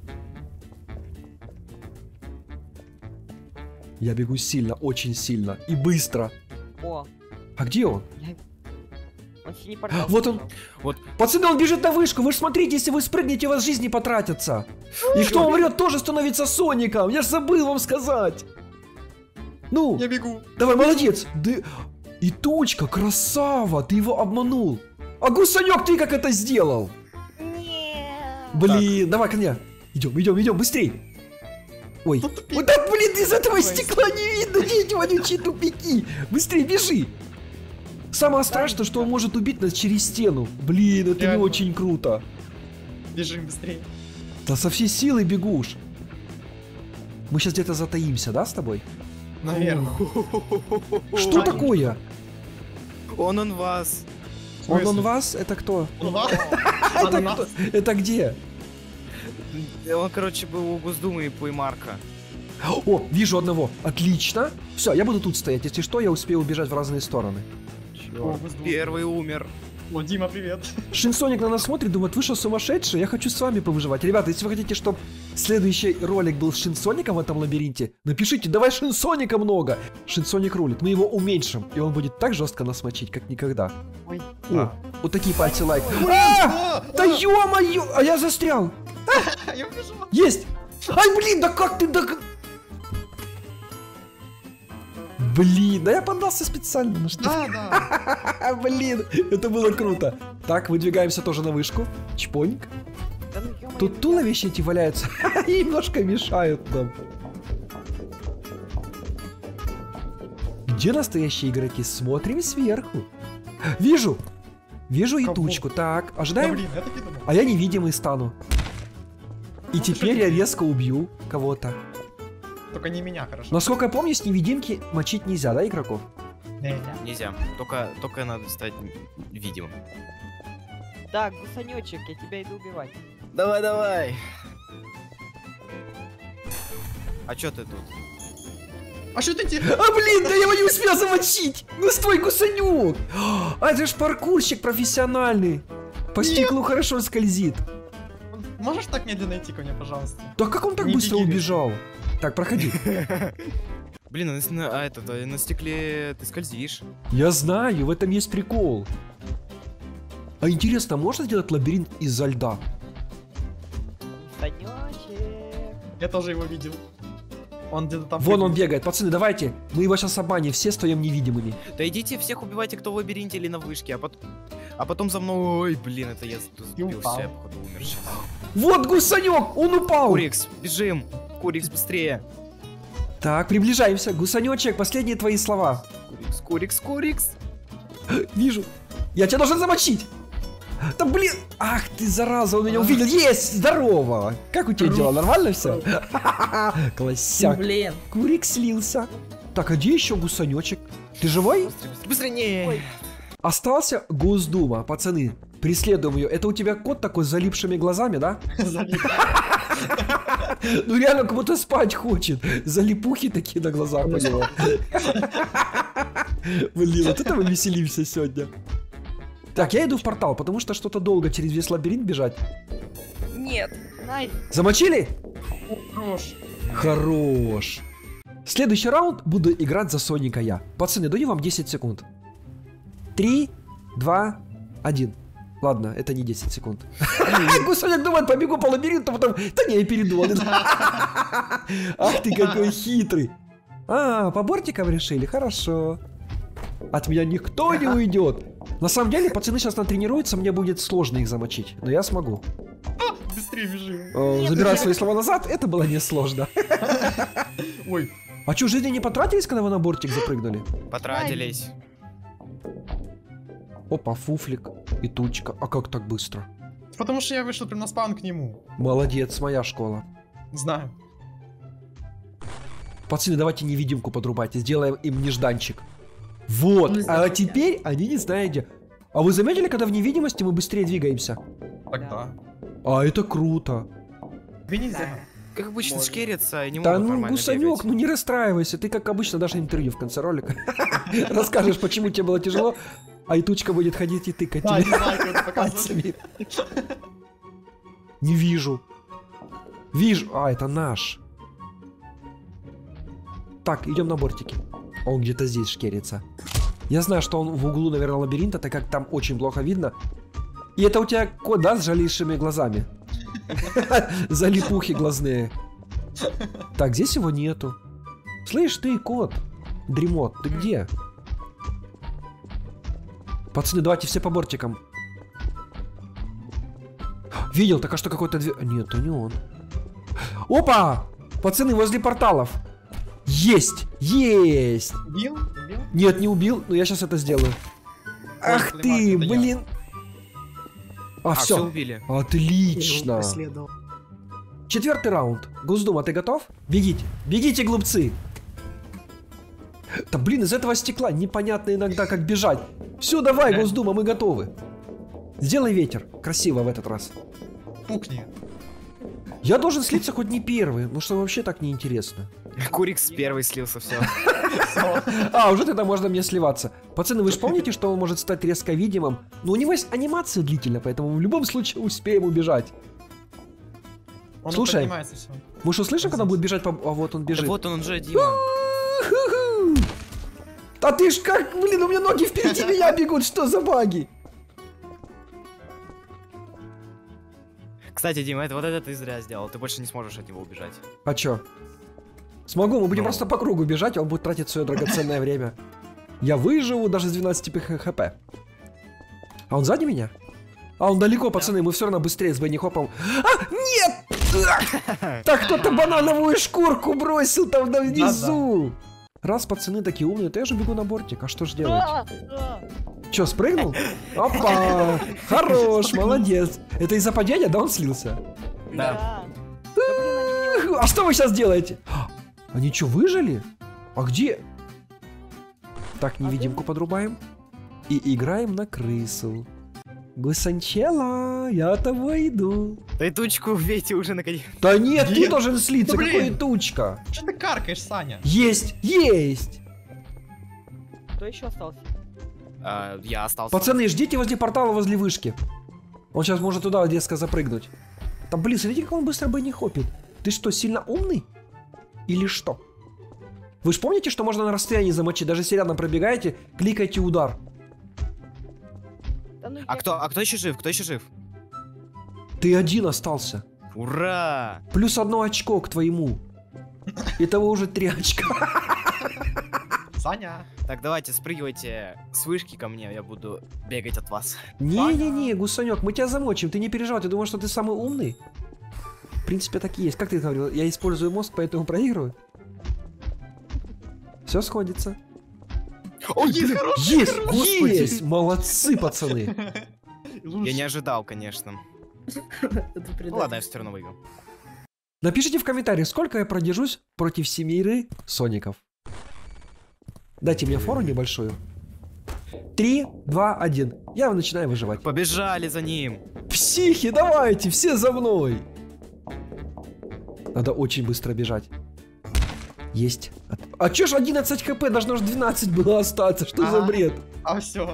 Я бегу сильно, очень сильно и быстро. О, А где он? он синий портал. Вот он. Вот. Пацаны, он бежит на вышку. Вы же смотрите, если вы спрыгнете, у вас жизни потратятся. И кто умрет, тоже становится Соником. Я ж забыл вам сказать. Ну, Я бегу. давай, молодец. И Тучка, красава, ты его обманул. А Гусанек, ты как это сделал? Нет. Блин, давай ко мне. Идем, быстрей. Ой. Вот так, блин, из этого стекла не видно, эти вонючие тупики. Быстрее бежи. Самое страшное, что он может убить нас через стену. Блин, это не Реально. очень круто. Бежим быстрее. Да со всей силы бегуш. Мы сейчас где-то затаимся, да, с тобой? Наверное. Что такое? Он вас. Он вас? Это кто? Это кто? Это где? Он, короче, был у Госдумы и Плеймарка. О, вижу одного. Отлично. Все, я буду тут стоять. Если что, я успею убежать в разные стороны. Первый умер. О, Дима, привет. Шинсоник на нас смотрит, думает, вы что, сумасшедшие? Я хочу с вами повыживать. Ребята, если вы хотите, чтобы следующий ролик был с Шинсоником в этом лабиринте, напишите, давай Шинсоника много. Шинсоник рулит, мы его уменьшим, и он будет так жестко нас мочить, как никогда. Ой. О, вот такие пальцы лайк. Да ё-моё, а я застрял. Я убежал. Есть! Ай, блин, да как ты, да... Блин, да я поддался специально на что. Да. Блин, это было круто. Так, выдвигаемся тоже на вышку. Чпоник. Да ну, ё-моё, Тут туловища эти валяются и немножко мешают нам. Где настоящие игроки? Смотрим сверху. Вижу! Вижу и Кого? тучку. Так, Да ожидаем. блин, я так и думал. А я невидимый стану. И Ну, теперь я резко убью кого-то. Только не меня, хорошо. Насколько я помню, с невидимки мочить нельзя, да, игроков? Не. Нельзя. Только надо стать видимым. Так, гусанечек, я тебя иду убивать. Давай. А чё ты тут? А что ты А, блин, да я его не успел замочить! Ну стой, гусанек! А, это ж паркурщик профессиональный. По стеклу хорошо скользит. Можешь так медленно идти ко мне, пожалуйста? Да как он так Не быстро беги. убежал? Так, проходи. Блин, на стекле ты скользишь. Я знаю, в этом есть прикол. А интересно, можно сделать лабиринт из-за льда? Гусанечек. Я тоже его видел. Он где-то там... Вон он бегает. Пацаны, давайте. Мы его сейчас обманем. Все стоим невидимыми. Да идите всех убивайте, кто в лабиринте или на вышке, а потом за мной. Ой, блин, это я упал. сбился, я походу умер сейчас. Вот гусанек! Он упал! Курикс, бежим! Курикс, быстрее! Так, приближаемся. Гусанечек, последние твои слова. Курикс! Вижу. Я тебя должен замочить. Да блин. Ах ты, зараза, он меня увидел. Есть, здорово. Как у тебя дела? Нормально все? Классяк. Блин. Курик слился. Так, а где еще гусанечек? Ты живой? Быстрее! Не! Остался Госдума, пацаны. Преследуем ее. Это у тебя кот такой с залипшими глазами, да? Ну реально, как будто спать хочет. Залипухи такие на глазах у него. Блин, вот это мы веселимся сегодня. Так, я иду в портал, потому что что-то долго через весь лабиринт бежать. Нет. Найс. Замочили? Хорош. Хорош. Следующий раунд буду играть за Соника я. Пацаны, даю вам 10 секунд. 3, 2, 1. Ладно, это не 10 секунд. Гусаник думает, побегу по лабиринту, потом... Да не, я передумал. Ах ты какой хитрый. А, по бортикам решили? Хорошо. От меня никто не уйдет. На самом деле, пацаны сейчас натренируются, мне будет сложно их замочить. Но я смогу. Быстрее бежим. Забираю свои слова назад, это было несложно. Ой. А что, жизни не потратились, когда вы на бортик запрыгнули? Потратились. Опа, фуфлик и тучка. А как так быстро? Потому что я вышел прям на спаун к нему. Молодец, моя школа. Знаю. Пацаны, давайте невидимку подрубайте, сделаем им нежданчик. Вот, а теперь они не знают где. А вы заметили, когда в невидимости мы быстрее двигаемся? Тогда. А это круто. Тебе нельзя. Как обычно шкерятся и не Да могут ну, нормально гусанек, бегать. ну не расстраивайся. Ты, как обычно, дашь интервью в конце ролика. Расскажешь, почему тебе было тяжело, а и тучка будет ходить и тыкать Да, не тебе знаю, как это показывать. пальцами. Не вижу. Вижу. А, это наш. Так, идем на бортики. Он где-то здесь шкерится. Я знаю, что он в углу, наверное, лабиринта, так как там очень плохо видно. И это у тебя кот, да, с жалейшими глазами? Залипухи глазные. Так, здесь его нету. Слышь, ты, кот. Дремот, ты где? Пацаны, давайте все по бортикам. Видел, так а что какой-то дверь... Нет, это не он. Опа! Пацаны, возле порталов. Есть! Есть! Убил? Убил? Нет, не убил, но я сейчас это сделаю. Ах Ой, ты, это я. блин. А, все все. убили. Отлично. Преследовал. 4-й раунд. Госдума, ты готов? Бегите. Бегите, глупцы. Да блин, из этого стекла непонятно иногда, как бежать. Все, давай, Госдума, мы готовы. Сделай ветер. Красиво в этот раз. Пукни. Я должен слиться хоть не первый, ну что вообще так неинтересно. Курикс первый слился, все. А, уже тогда можно мне сливаться. Пацаны, вы же помните, что он может стать резко видимым? Но у него есть анимация длительная, поэтому в любом случае успеем убежать. Он Слушай, поднимается всё. мы что, слышим, когда будет бежать по... А вот он бежит. Вот он уже, Дима. А ты ж как, блин, у меня ноги впереди меня бегут, что за баги? Кстати, Дима, вот это ты зря сделал. Ты больше не сможешь от него убежать. А чё? Смогу, мы будем Ну. просто по кругу бежать, а он будет тратить свое драгоценное время. Я выживу даже с 12 хп. А он сзади меня? А он далеко, пацаны, мы все равно быстрее с Бенни Хопом. А, нет! Так кто-то банановую шкурку бросил там внизу. Раз пацаны такие умные, то я же бегу на бортик, а что ж делать? Чё, спрыгнул? Опа! Хорош, молодец. Это из-за падения, да, он слился? Да. Да блин, они меня А что вы сейчас делаете? Они что, выжили? А где? Так, невидимку подрубаем. И играем на крысу. Гусанчела, я того иду. Да и тучку убейте уже наконец. Да нет, ты Нет. должен слиться, Да блин. какой тучка. Что ты каркаешь, Саня? Есть, есть. Кто еще остался? Я остался. Пацаны, ждите возле портала, возле вышки. Он сейчас может туда резко запрыгнуть. Там, блин, смотрите, как он быстро бы не хопит. Ты что, сильно умный? Или что? Вы же помните, что можно на расстоянии замочить? Даже если рядом пробегаете, кликайте удар. Да ну А кто еще жив? Кто еще жив? Ты один остался. Ура! Плюс 1 очко к твоему. Итого уже 3 очка. Саня. Так, давайте, спрыгивайте с вышки ко мне, я буду бегать от вас. Не-не-не, гусанек, мы тебя замочим. Ты не переживай, ты думаешь, что ты самый умный? В принципе, так и есть. Как ты говорил, я использую мозг, поэтому проигрываю. Все сходится. О, есть хороший. Есть! Господи. Есть! Молодцы, пацаны! Я не ожидал, конечно. Ну ладно, я все равно выиграл. Напишите в комментариях, сколько я продержусь против 7 соников. Дайте мне фору небольшую. 3, 2, 1. Я начинаю выживать. Побежали за ним. Психи, давайте, все за мной. Надо очень быстро бежать. Есть. А чё ж 11 хп? Должно же 12 было остаться. Что за Ага. бред? А все.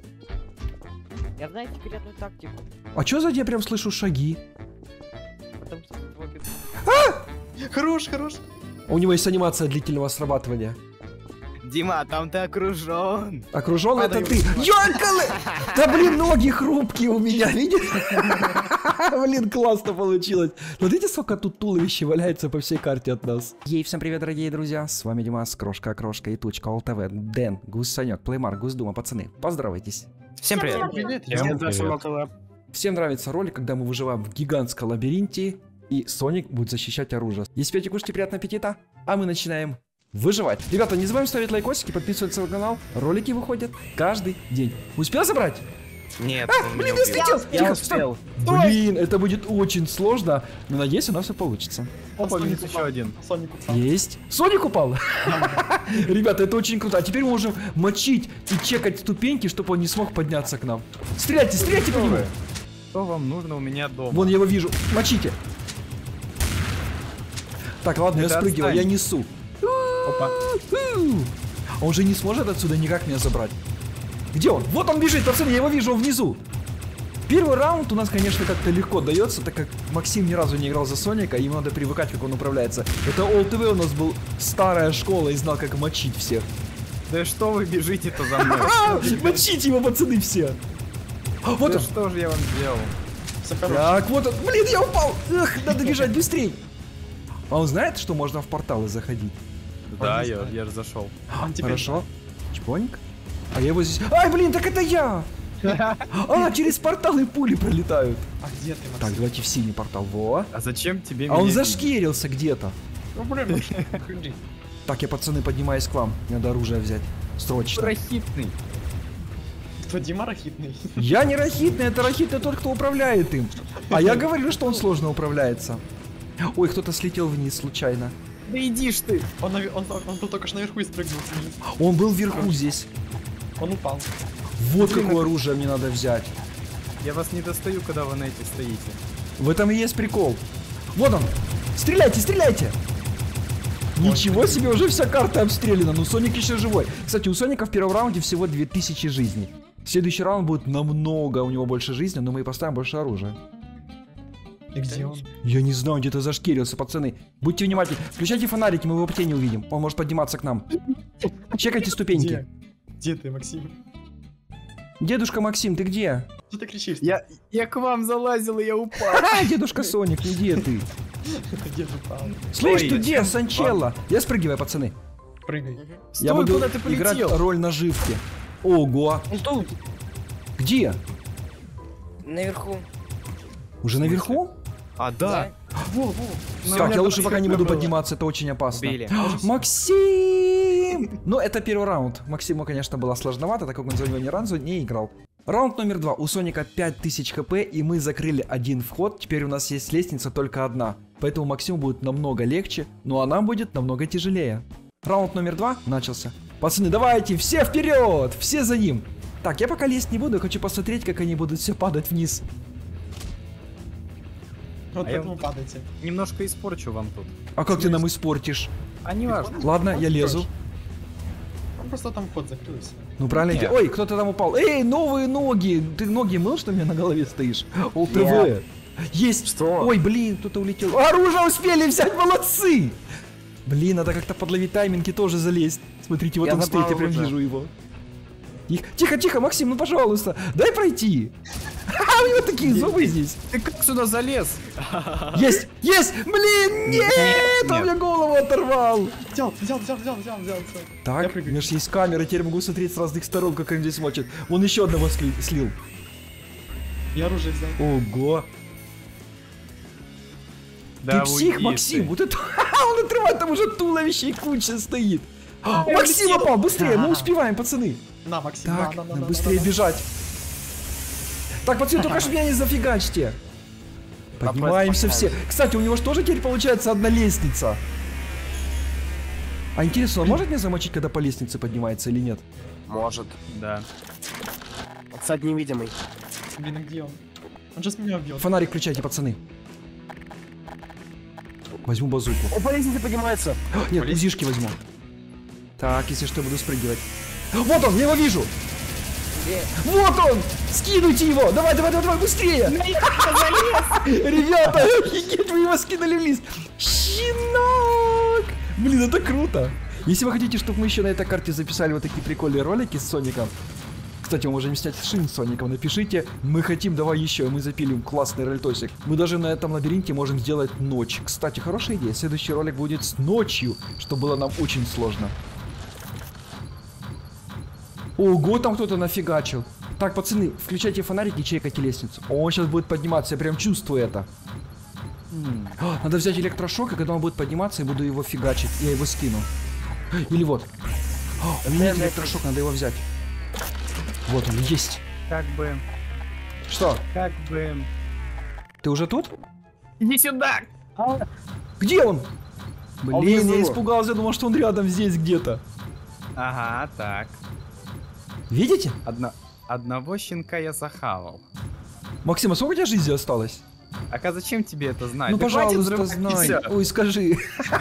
Я знаю секретную тактику. А чё сзади я прям слышу шаги? Потому что тут вот Хорош, хорош. У него есть анимация длительного срабатывания. Дима, там ты окружен. Окружен это Падаю. ты. Ёлькалы! Да блин, ноги хрупкие у меня, видишь? Блин, классно получилось. Смотрите, сколько тут туловища валяется по всей карте от нас. Ей, всем привет, дорогие друзья. С вами Димас, Крошка и Тучка, ОЛТВ, Дэн, Гусанек, Плеймар, Госдума, пацаны. Поздоровайтесь. Всем привет. Привет. Всем нравится ролик, когда мы выживаем в гигантском лабиринте, и Соник будет защищать оружие. Если пьете, кушайте, приятного аппетита, а мы начинаем выживать. Ребята, не забываем ставить лайкосики, подписываться на канал. Ролики выходят каждый день. Успел забрать? Нет, он Блин, меня я убил. слетел! Тихо, стой! Блин, это будет очень сложно, но надеюсь, у нас все получится. Опа, минус еще один. Соник упал. Есть. Соник упал. Ребята, это очень круто. А теперь мы можем мочить и чекать ступеньки, чтобы он не смог подняться к нам. Стреляйте, стреляйте по нему. Что вам нужно у меня дома? Вон я его вижу. Мочите. Так, ладно, я Это спрыгиваю, отстань. я несу. Опа. Он же не сможет отсюда никак меня забрать. Где он? Вот он бежит, пацаны, я его вижу, он внизу. Первый раунд у нас, конечно, как-то легко дается, так как Максим ни разу не играл за Соника, ему надо привыкать, как он управляется. Это ОЛТВ у нас был старая школа и знал, как мочить всех. Да что вы бежите-то за мной? Мочите его, пацаны, все. Вот Да он. что же я вам сделал? Все хорошо. Так, вот он. Блин, я упал. Эх, надо бежать быстрей. А он знает, что можно в порталы заходить? Да, не я знаю. же зашел. Он теперь- Хорошо. Чпоник. А я его здесь... Ай, блин, так это я! А, через порталы пули пролетают. А где ты, Так, Максим? давайте в синий портал. Во. А зачем тебе А он меня зашкерился где-то. Ну, блин, Максим, уходи. Так, я, пацаны, поднимаюсь к вам. Мне надо оружие взять. Срочно. Рахитный. Кто Дима рахитный? Я не рахитный, это рахитный тот, кто управляет им. А я говорю, что он сложно управляется. Ой, кто-то слетел вниз случайно. Да иди ж ты. Он был только что наверху и спрыгнул вниз. Он был вверху здесь. Он упал. Вот какое оружие мне надо взять. Я вас не достаю, когда вы на эти стоите. В этом и есть прикол. Вот он. Стреляйте, стреляйте. Ничего себе, уже вся карта обстреляна. Ну, Соник еще живой. Кстати, у Соника в первом раунде всего 2000 жизней. Следующий раунд будет намного, у него больше жизни, но мы и поставим больше оружия. И где он? Я не знаю, где-то зашкерился, пацаны. Будьте внимательны. Включайте фонарики, мы его по тени увидим. Он может подниматься к нам. Чекайте ступеньки. Где ты, Максим? Дедушка Максим, ты где? Что ты кричишь? Я к вам залазил, и я упал. Дедушка Соник, где ты? Где ты упал? Слышь, Ой, ты где, зачем? Санчелло? Я спрыгиваю, пацаны. Прыгай. Стой, Я буду куда ты играть полетел? роль наживки. Ого. Он тут, Где? наверху. Уже наверху? А, да. Во. Ну, Так, у я меня лучше так пока не всегда буду было. подниматься, это очень опасно. Убили. Максим! Ну, это первый раунд. Максиму, конечно, было сложновато, так как он за него ни разу не играл. Раунд номер 2. У Соника 5000 хп, и мы закрыли один вход. Теперь у нас есть лестница только одна. Поэтому Максиму будет намного легче, ну а нам будет намного тяжелее. Раунд номер 2 начался. Пацаны, давайте, все вперед! Все за ним! Так, я пока лезть не буду, я хочу посмотреть, как они будут все падать вниз. Вот А я поэтому падайте. Немножко испорчу вам тут. А как ты нам испортишь? А не важно. Ладно, я лезу. Он просто там вход закрылся. Ну правильно. Нет. Ой, кто-то там упал. Эй, новые ноги! Ты ноги мыл, что у меня на голове стоишь? ОТВ. Есть. Что? Ой, блин, кто-то улетел. Оружие успели взять, молодцы! Блин, надо как-то подловить тайминги, тоже залезть. Смотрите, вот Я он стоит, я забрал прям оружие. вижу его. Тихо, тихо, Максим, ну пожалуйста, дай пройти. У него такие зубы здесь. Ты как сюда залез? Есть, есть, блин, нет, он нет. мне голову оторвал. Взял. Так, у Я прыгаю. меня же есть камера, теперь могу смотреть с разных сторон, как они здесь мочат. Он еще одного слил. Я оружие взял. Ого. Да, Ты псих, уйди Максим, ты. вот это, он отрывает, там уже туловище и куча стоит. Максим попал, быстрее, мы успеваем, пацаны. На, Максим, Так, на, надо быстрее бежать. Так, пацаны, только ж меня не зафигачьте. Поднимаемся все. Кстати, у него же тоже теперь получается одна лестница. А интересно, он может меня замочить, когда по лестнице поднимается или нет? Может. Да. Отсад невидимый. Блин, а где он? Он сейчас меня убьет. Фонарик включайте, пацаны. Возьму базуку. Он по лестнице поднимается. Нет, узишки возьму. Так, если что, буду спрыгивать. Вот он, я его вижу. Где? Вот он! Скидывайте его! Давай, быстрее! Ребята, офигеть, вы его скинули вниз! Щенок! Блин, это круто! Если вы хотите, чтобы мы еще на этой карте записали вот такие прикольные ролики с Соником, кстати, мы можем снять шин с Соником, напишите, мы хотим, давай еще, и мы запилим классный ролитосик. Мы даже на этом лабиринте можем сделать ночь. Кстати, хорошая идея, следующий ролик будет с ночью, что было нам очень сложно. Ого, там кто-то нафигачил. Так, пацаны, включайте фонарики и чекайте лестницу. Он сейчас будет подниматься, я прям чувствую это. Надо взять электрошок, и когда он будет подниматься, я буду его фигачить. Я его скину. Или вот. У меня есть электрошок, надо его взять. Вот он, есть. Как бы... Что? Ты уже тут? Иди сюда! Где он? Блин, внизу. я испугался, думал, что он рядом здесь где-то. Ага, так. Видите? Одного щенка я захавал. Максим, а сколько у тебя жизни осталось? А зачем тебе это знать? Ну, Да хватит пожалуйста, взрывать знай. всё. Ой, скажи.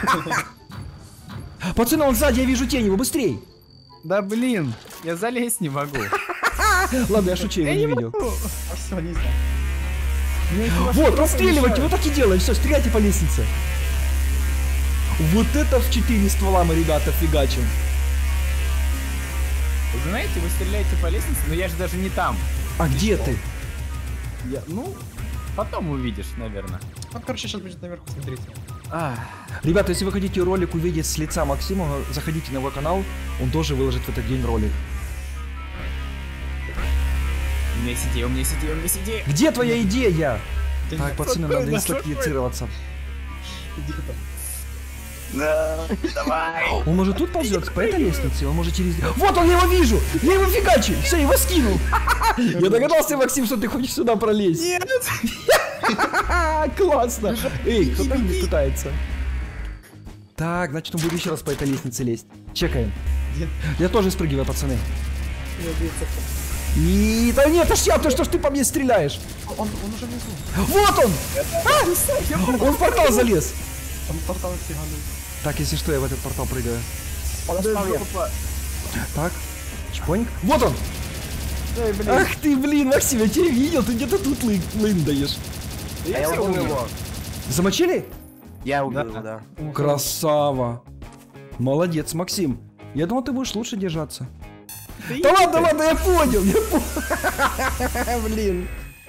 Пацаны, он сзади, я вижу тень, его быстрей. Да блин, я залезть не могу. Ладно, я шучу, я его не видел. А все, нельзя. Вот, расстреливайте, вот так и делаем, все, стреляйте по лестнице. Вот это в 4 ствола мы, ребята, фигачим. Вы знаете, вы стреляете по лестнице, но я же даже не там. А где ты? Ну, потом увидишь, наверное. Он, короче, сейчас будет наверху, смотрите. Ребята, если вы хотите ролик увидеть с лица Максима, заходите на его канал, он тоже выложит в этот день ролик. У меня есть идея. Где твоя идея? Ты Так, не- пацаны, надо дислокицироваться. Иди туда. Давай. Он может тут ползет, по этой лестнице, он может через... Вот он, я его вижу! Я его фигачу! Все, его скинул! Я догадался, Максим, что ты хочешь сюда пролезть. Нет! Классно! Эй, кто там не пытается? Так, значит, он будет еще раз по этой лестнице лезть. Чекаем. Я тоже спрыгиваю, пацаны. И... Да нет, аж я, то что ж ты по мне стреляешь? Он уже внизу. Вот он! Он в портал залез! Он портал сиганул. Так, если что, я в этот портал прыгаю. Подоставлю. Так, чпоньк. Вот он! Ах ты, блин, Максим, я тебя видел, ты где-то тут лындаешь. А я убил его. Замочили? Я убил его, да. Красава. Молодец, Максим. Я думал, ты будешь лучше держаться. Да ладно, я понял, Блин.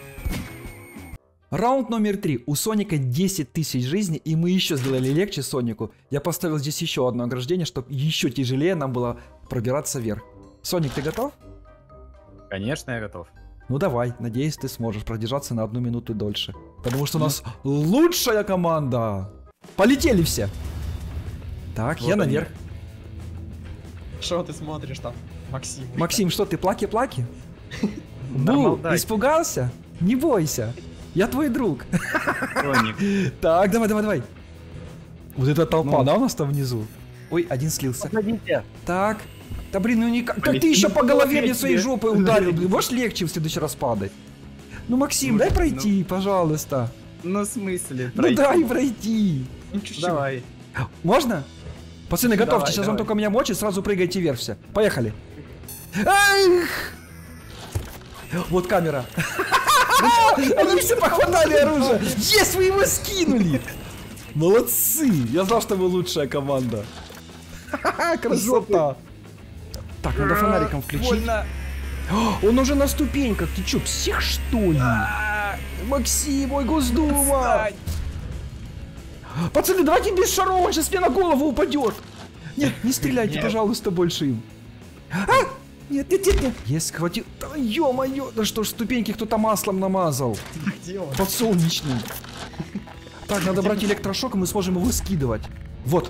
Раунд номер 3. У Соника 10 тысяч жизней, и мы еще сделали легче Сонику. Я поставил здесь еще одно ограждение, чтобы еще тяжелее нам было пробираться вверх. Соник, ты готов? Конечно, я готов. Ну давай, надеюсь, ты сможешь продержаться на 1 минуту дольше. Потому что у нас лучшая команда. Полетели все. Так, Вот я они. наверх. Что ты смотришь там, Максим? Максим, что ты, плаки-плаки? Нормал, Бу, дай. испугался? Не бойся. Я твой друг. Соник. Так, давай. Вот эта толпа, Ну. да, у нас там внизу? Ой, один слился. Подождите. Так. Да блин, ну никак. Как ты Блин, еще ну по голове я мне своей тебе- жопой ударил, блин. Можешь легче в следующий раз падать? Ну, Максим, Ну, дай ну. пройти, пожалуйста. Ну, в смысле? Ну пройти? дай пройти. Ну, чуть-чуть. Давай. Можно? Пацаны, готовьте, Давай, сейчас он давай. только меня мочит, сразу прыгайте вверх все. Поехали. Эх! Вот камера. Они все похватали оружие. Есть, вы его скинули. Молодцы. Я знал, что вы лучшая команда. Красота. Так, надо фонариком включить. Больно. Он уже на ступеньках. Ты чё, псих что ли? Максим, мой Госдума. Встань. Пацаны, давайте без шаров, он сейчас мне на голову упадет. Нет, не стреляйте, Нет. пожалуйста, больше им. Нет. Есть, схватил. Да ё-моё, да что ж, ступеньки кто-то маслом намазал. Где он? Подсолнечным. Так, надо брать электрошок, и мы сможем его скидывать. Вот.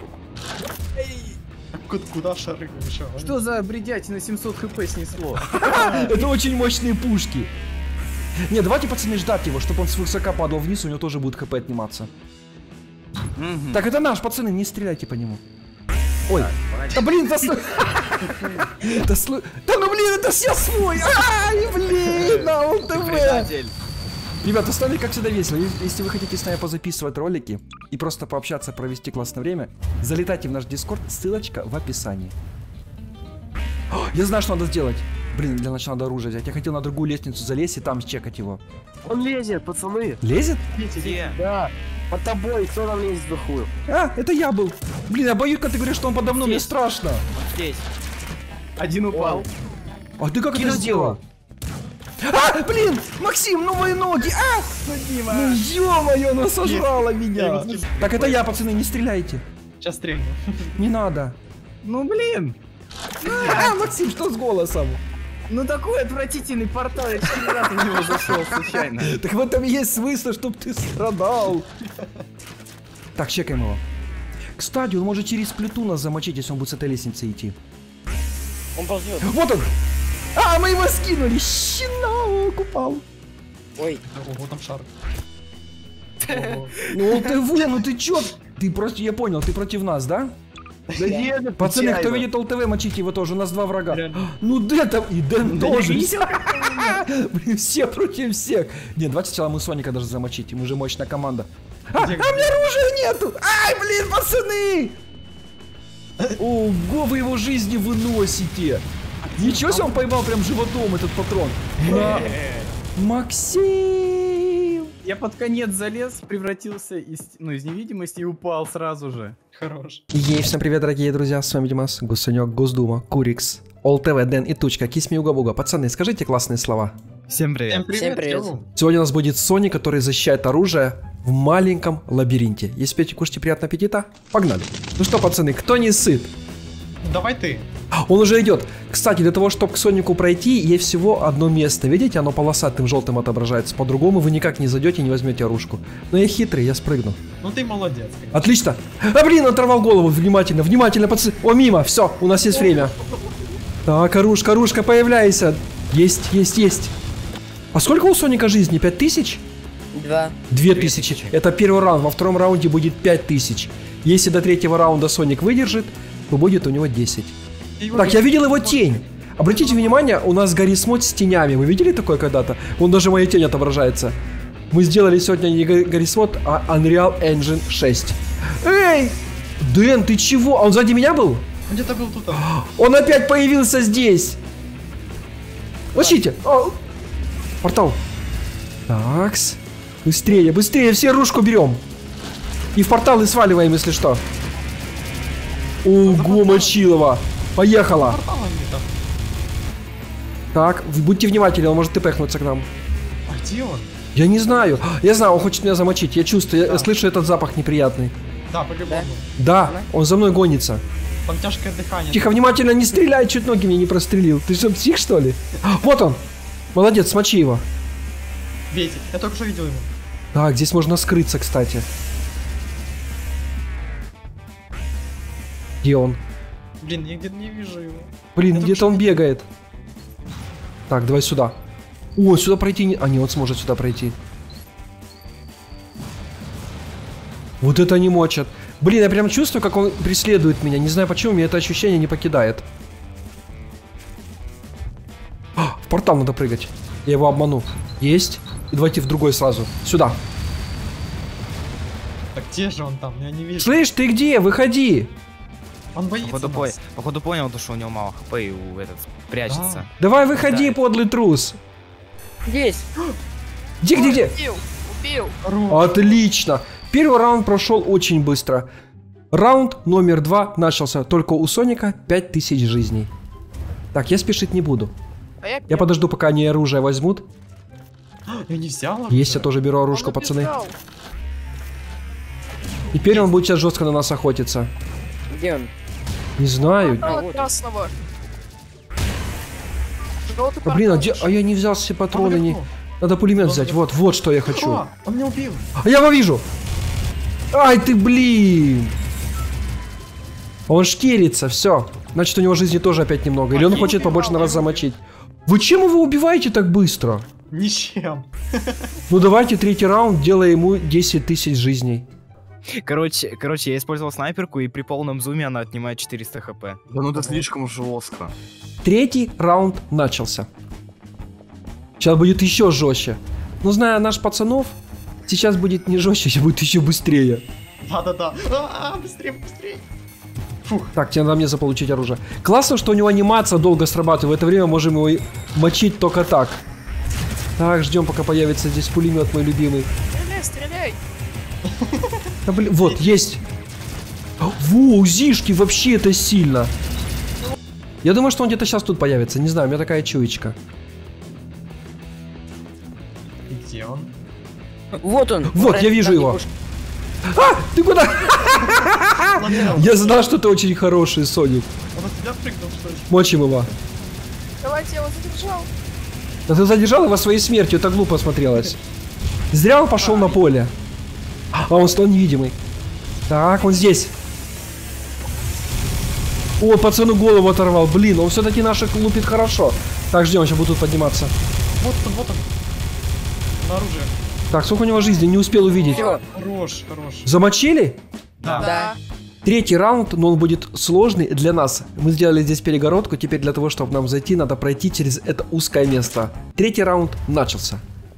Куда шары еще? Что за бредятина 700 хп снесло? Это очень мощные пушки. Не, давайте, пацаны, ждать его, чтобы он с высока падал вниз, у него тоже будет хп отниматься. Так, это наш, пацаны, не стреляйте по нему. Ой, да блин, да ну блин, это я свой! Ай, блин, на ЛТВ! Предатель. Ребята, с нами как всегда весело. Если вы хотите с нами позаписывать ролики и просто пообщаться, провести классное время, залетайте в наш Дискорд, ссылочка в описании. О, я знаю, что надо сделать. Блин, для начала надо оружие взять. Я хотел на другую лестницу залезть и там чекать его. Он лезет, пацаны. Лезет? Где? Да. Под тобой, кто там лезет вверху? А, это я был. Блин, я боюсь, когда ты говоришь, что он подо мной, мне Здесь. страшно. Здесь. Один упал. А ты как это Кинуть сделал? А, блин, Максим, ну мои ноги, а! Ну ё-моё, она сожрала Я меня. его скину. Так это я, пацаны, не стреляйте. Сейчас стрельну. Не надо. Ну, блин. А, Максим, что с голосом? Ну, такой отвратительный портал. Я 4 раза в него зашел случайно. Так в этом и есть смысл, чтобы ты страдал. Так, чекаем его. Кстати, он может через плиту нас замочить, если он будет с этой лестницы идти. Он ползет. Вот он! А, мы его скинули! Щенок упал. Ой. Ого, там шар. Ого. Ну ЛТВ, ну ты чё? Ты против... Я понял, ты против нас, да? Да нет, Пацаны, кто видит ЛТВ, мочите его тоже, у нас 2 врага. Реально. Ну Дэн там, и Дэн тоже. видел, Блин, все против всех. Нет, давайте сначала мы Соника даже замочить, мы же мощная команда. А Где- у меня оружия нету! Ай, блин, пацаны! Ого, вы его жизни выносите! Ничего себе, он поймал прям животом этот патрон. На... Максим! Я под конец залез, превратился из невидимости и упал сразу же. Хорош. Ей, всем привет, дорогие друзья, с вами Димас, Гусанек, Госдума, Курикс, ОЛТВ, Дэн и Тучка, Кисми Уга-Буга. Пацаны, скажите классные слова. Всем привет. Всем привет. Всем привет. йоу. Сегодня у нас будет Соник, который защищает оружие в маленьком лабиринте. Если пьете, кушайте, приятного аппетита. Погнали. Ну что, пацаны, кто не сыт? Давай ты. Он уже идет. Кстати, для того, чтобы к Сонику пройти, есть всего одно место. Видите, оно полосатым желтым отображается. По-другому вы никак не зайдете и не возьмете оружку. Но я хитрый, я спрыгну. Ну ты молодец. Конечно. Отлично. А блин, оторвал голову. Внимательно, внимательно, пацаны. О, мимо, все, у нас есть время. Так, оружка, появляйся. Есть. А сколько у Соника жизни? 5000? 2. 2000. Это первый раунд. Во втором раунде будет 5000. Если до третьего раунда Соник выдержит, то будет у него 10. Так, я видел его тень. Обратите внимание, у нас Гаррис Мод с тенями. Вы видели такое когда-то? Вон даже моя тень отображается. Мы сделали сегодня не Гаррис Мод, а Unreal Engine 6. Эй! Дэн, ты чего? А он сзади меня был? Он где-то был тут. Он опять появился здесь. Лощите. Портал. Такс. Быстрее, все ружку берем. И в порталы сваливаем, если что. Ого, Мочилова. Поехала. Так, будьте внимательны, он может тпхнуться к нам. А где он? Я не знаю. Я знаю, он хочет меня замочить. Я чувствую, я слышу этот запах неприятный. Да, по-любому. Да, он за мной гонится. Там тяжкое дыхание. Тихо, внимательно, не стреляй, чуть ноги мне не прострелил. Ты что, псих, что ли? Вот он. Молодец, смочи его. Бейте, я только что видел его. Так, здесь можно скрыться, кстати. Где он? Блин, я где-то не вижу его. Блин, Я только где-то что он бегает. Так, давай сюда. О, сюда пройти не... А, не, он сможет сюда пройти. Вот это не мочат. Блин, я прям чувствую, как он преследует меня. Не знаю почему, меня это ощущение не покидает. В портал надо прыгать. Я его обману. Есть. И давайте в другой сразу. Сюда. Так где же он там? Я не вижу. Слышь, ты где? Выходи. Он боится нас. Походу понял, то, что у него мало хп и у этот прячется. Давай выходи, Да. подлый трус. Здесь. Где? Убил. Отлично. Первый раунд прошел очень быстро. Раунд номер 2 начался. Только у Соника 5000 жизней. Так, я спешить не буду. А я Я подожду, пока они оружие возьмут. Я не взял оружие. Есть, я тоже беру Он оружку, пацаны. убежал. Теперь он будет сейчас жестко на нас охотиться. Где он? Не знаю. Портал от красного. Желтый А, блин, портал. а я не взял все патроны. Он Не... легко. Надо пулемет взять. Вот что я хочу. О, он меня убил. А я его вижу. Ай ты, блин. Он шкерится, все. Значит, у него жизни тоже опять немного. Или он хочет побольше на раз замочить. Вы чем его убиваете так быстро? Ничем. Ну давайте третий раунд, делая ему 10 000 жизней. Короче, я использовал снайперку, и при полном зуме она отнимает 400 хп. Да ну это слишком жестко. Третий раунд начался. Сейчас будет еще жестче. Но зная наш пацанов, сейчас будет не жестче, сейчас будет еще быстрее. Да-да-да. Быстрее. Фух. Так, тебе надо мне заполучить оружие. Классно, что у него анимация долго срабатывает. В это время можем его мочить только так. Так, ждем, пока появится здесь пулемет мой любимый. Стреляй. Да, блин, вот, есть. Во, узишки, вообще это сильно. Я думаю, что он где-то сейчас тут появится. Не знаю, у меня такая чуечка. И где он? Вот он. Вот, я вижу его. А, ты куда? Я знал, что ты очень хороший, Соник. Он от тебя прыгнул, что ли? Мочим его. Давайте, я его задержал. Да ты задержал его своей смертью, это глупо смотрелось. Зря он пошел на поле. А он стал невидимый. Так, он здесь. О, пацану голову оторвал. Блин, он все-таки наших лупит хорошо. Так, ждем, сейчас будут подниматься. Вот он. На оружие. Так, сколько у него жизни? Не успел увидеть. Всё. Хорош. Замочили? Да. Третий раунд, но он будет сложный для нас. Мы сделали здесь перегородку, теперь для того, чтобы нам зайти, надо пройти через это узкое место. Третий раунд начался.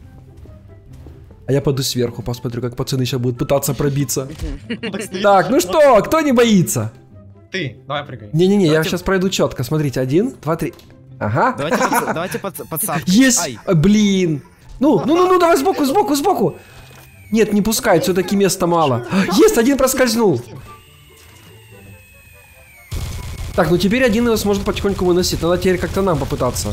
А я пойду сверху, посмотрю, как пацаны сейчас будут пытаться пробиться. Так, ну что, кто не боится? Ты, давай прыгай. Не-не-не, я сейчас пройду четко. Смотрите, 1, 2, 3. Ага. Давайте подсадку. Есть! Ай. Блин! Ну, давай сбоку! Нет, не пускай, все-таки места мало. Есть, один проскользнул. Так, ну теперь один его сможет потихоньку выносить. Надо теперь как-то нам попытаться.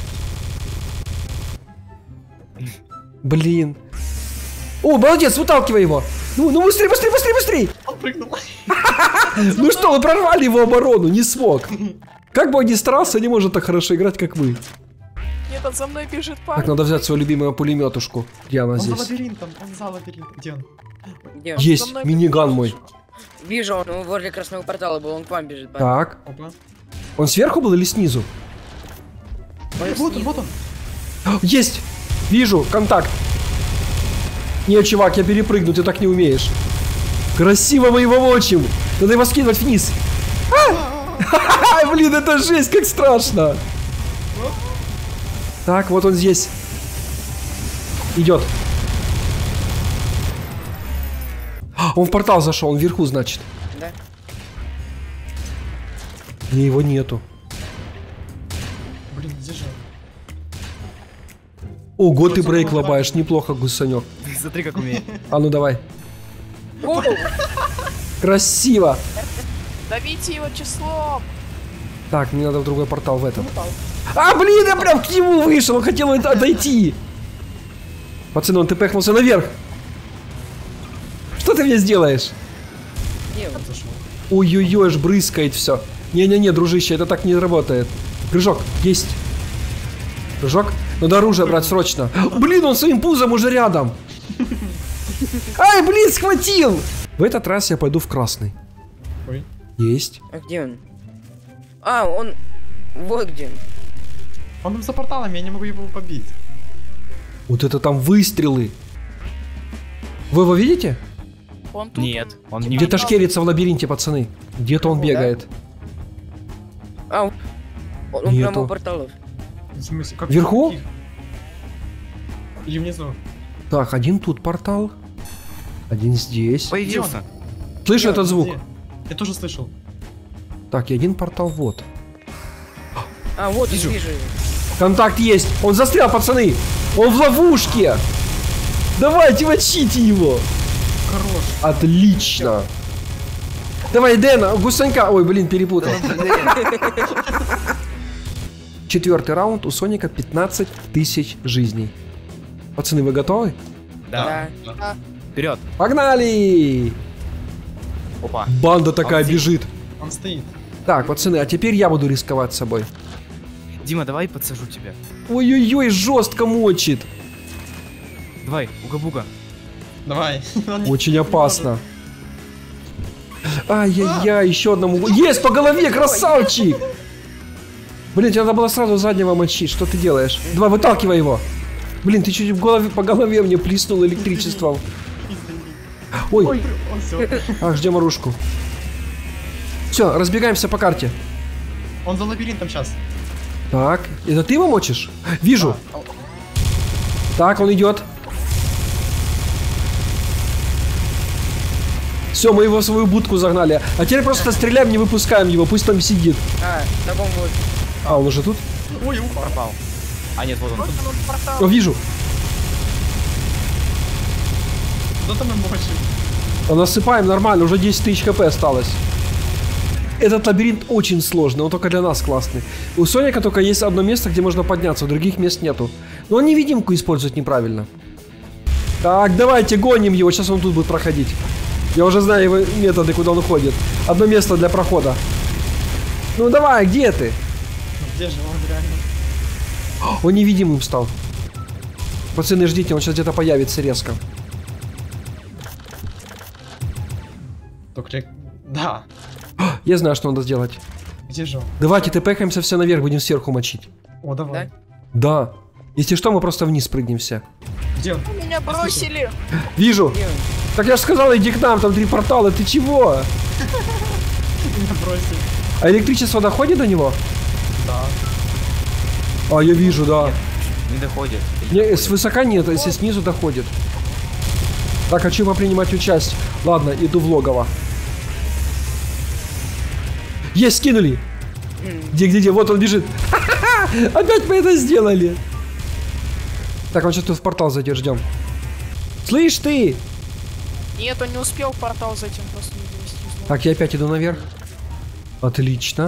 Блин. О, молодец, выталкивай его. Ну, быстрей! Он прыгнул. Ну что, вы прорвали его оборону, не смог. Как бы он ни старался, не может так хорошо играть, как вы. Нет, он за мной бежит, Так, парень. надо взять свою любимую пулеметушку. Где она Он за здесь? лабиринтом, он за лабиринтом. Где он? Где он? Есть, За мной миниган бежит. мой. Вижу, он возле красного портала был, он к вам бежит. парень. Так, Опа. он сверху был или снизу? Вот он, вот он. Есть! Вижу, контакт. Не, чувак, я перепрыгну, ты так не умеешь. Красиво мы его мочим. Надо его скидывать вниз. Ай, блин, это жесть, как страшно. Так, вот он здесь. Идет. Он в портал зашел, он вверху, значит. Да. Не, его нету. Блин, где же он? Ого, ты брейк лобаешь, неплохо, гусанек. Смотри, как умеет. А ну давай. Красиво. Давите его числом. Так, мне надо в другой портал в этом. А, блин, я прям к нему вышел, он хотел отойти. Пацаны, он тпхнулся наверх. Что ты мне сделаешь? Где он? Ой-ой-ой, аж брызгает все. Не-не-не, дружище, это так не работает. Прыжок, есть. Прыжок. Надо оружие брать срочно. Блин, он своим пузом уже рядом. Ай, блин, схватил. В этот раз я пойду в красный. Ой. Есть. А где он? А, он... Вот где он. Он там за порталами, я не могу его побить. Вот это там выстрелы. Вы его видите? Он тут. Нет, он не Где-то видит. шкерится в лабиринте, пацаны. Где-то он бегает. А, он Нету. прямо у порталов. В смысле, как Вверху? каких? Или внизу? Так, один тут портал. Один здесь. Появился. Слышу этот звук. Где? Я тоже слышал. Так, и один портал вот. А, вот Вижу. вижу его. Контакт есть. Он застрял, пацаны. Он в ловушке. Давайте мочите его. Хорош. Отлично. Давай, Дэна, гусанька. Ой, блин, перепутал. Четвертый раунд. У Соника 15 тысяч жизней. Пацаны, вы готовы? Да. Да. Вперед. Погнали! Опа. Банда такая здесь. бежит. Он стоит. Так, пацаны, а теперь я буду рисковать собой. Дима, давай подсажу тебя. Ой-ой-ой, жестко мочит. Давай, уга-буга. Давай. Он не- Очень не опасно. Ай-яй-яй, еще одному. Есть, по голове, красавчик! Блин, тебе надо было сразу заднего мочить. Что ты делаешь? Давай, выталкивай его. Блин, ты чуть в голове, по голове мне плеснул электричеством. Ой, может. Он все. ах, ждем оружку. Все, разбегаемся по карте. Он за лабиринтом сейчас. Так, это ты его мочишь? Вижу. Так, он идет. Все, мы его в свою будку загнали. А теперь просто стреляем, не выпускаем его, пусть там сидит. А, так он вот. А, он уже тут? Ой, упал. Пропал. А нет, вот он. Вот он портал. О, вижу. Кто там ему мочит? Насыпаем нормально, уже 10 тысяч хп осталось. Этот лабиринт очень сложный, он только для нас классный. У Соника только есть одно место, где можно подняться, других мест нету. Но он невидимку использует неправильно. Так, давайте гоним его, сейчас он тут будет проходить. Я уже знаю его методы, куда он ходит. Одно место для прохода. Ну давай, где ты? Ну, где же он реально? Он невидимым стал. Пацаны, ждите, он сейчас где-то появится резко. Только... Да. Я знаю, что надо сделать. Где же он? Давайте тпхаемся все наверх, будем сверху мочить. О, давай. Да. Если что, мы просто вниз прыгнем все. Где он? Меня бросили. Вижу. Где он? Так я же сказал, иди к нам, там 3 портала, ты чего? Меня бросили. А электричество доходит до него? Да. А, я вижу, да. Не доходит. Не, свысока нет, если снизу доходит. Так, хочу попринимать участие. Ладно, иду в логово. Есть, скинули. Где? Вот он бежит. Опять мы это сделали. Так, он сейчас тут в портал зайдет, ждем. Слышь ты! Нет, он не успел в портал зайти, он просто не довести зло. Так, я опять иду наверх. Отлично.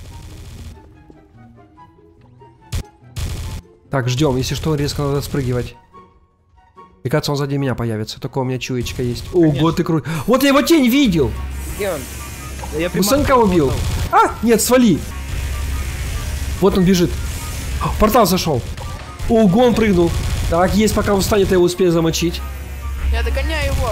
Так, ждем. Если что, резко надо спрыгивать. Мне кажется, он сзади меня появится. Такое у меня чуечка есть. Ого, ты крутой. Вот я его тень видел. Где он? Я Гусанька убил. А, нет, свали. Вот он бежит. Портал зашел. Ого, он прыгнул. Так, есть, пока устанет, я его успею замочить. Я догоняю его.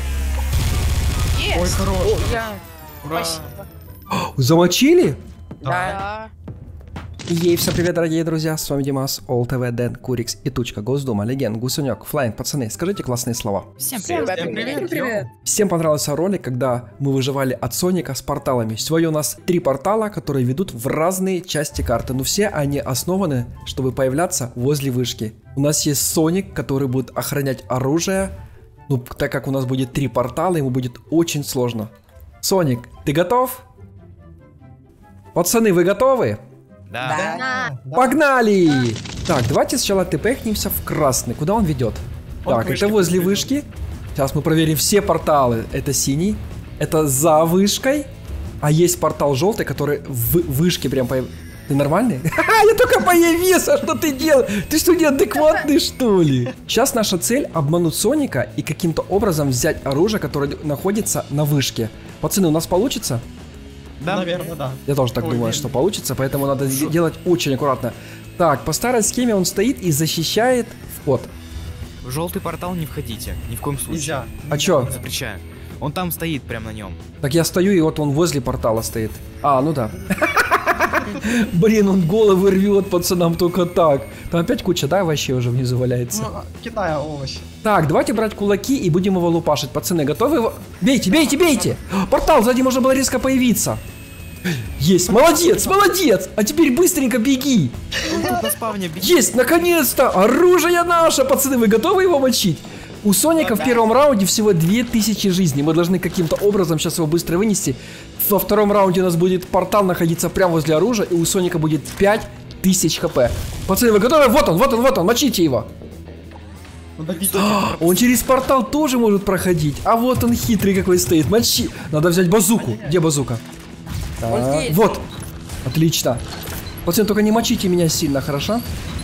Ой, Есть. хорош. Ура. Спасибо. Замочили? Да. Ей, всем привет, дорогие друзья, с вами Димас, ОЛТВ, Дэн, Курикс и Тучка, Госдума, Леген, Гусенек, Флайнг, пацаны, скажите классные слова. Всем привет. Всем привет. Привет. Всем понравился ролик, когда мы выживали от Соника с порталами. Сегодня у нас 3 портала, которые ведут в разные части карты, но все они основаны, чтобы появляться возле вышки. У нас есть Соник, который будет охранять оружие, но так как у нас будет 3 портала, ему будет очень сложно. Соник, ты готов? Пацаны, вы готовы? Да. Погнали! Так, давайте сначала тпхнемся в красный. Куда он ведет? Он Так, к вышке это возле подойдет. вышки. Сейчас мы проверим все порталы. Это синий. Это за вышкой. А есть портал желтый, который в вышке прям появился. Ты нормальный? Ха-ха, я только появился, что ты делаешь? Ты что, неадекватный, что ли? Сейчас наша цель обмануть Соника и каким-то образом взять оружие, которое находится на вышке. Пацаны, у нас получится? Да. Наверное, да. Я тоже так Ой, думаю, блин. что получится, поэтому надо делать очень аккуратно. Так, по старой схеме он стоит и защищает вход. В желтый портал не входите, ни в коем случае. Нельзя. А чё? Запрещаю. Он там стоит, прям на нем. Так я стою, и вот он возле портала стоит. А, ну да. Блин, он головы рвет пацанам только так. Там опять куча, да, вообще уже внизу валяется. Ну, кидая овощи. Так, давайте брать кулаки и будем его лупашить. Пацаны, готовы его? Бейте, бейте, бейте! Портал, сзади можно было резко появиться. Есть, молодец, молодец! А теперь быстренько беги! Он тут на спавне бегит. Есть, наконец-то! Оружие наше! Пацаны, вы готовы его мочить? У Соника в первом раунде всего 2000 жизней. Мы должны каким-то образом сейчас его быстро вынести. Во втором раунде у нас будет портал находиться прямо возле оружия, и у Соника будет 5000 хп. Пацаны, вы готовы? Вот он, вот он, вот он, мочите его! Ну, добить. Он через портал тоже может проходить. А вот он хитрый какой стоит. Мочи! Надо взять базуку. Где базука? Он Так, здесь. вот. Отлично. Пацаны, только не мочите меня сильно, хорошо?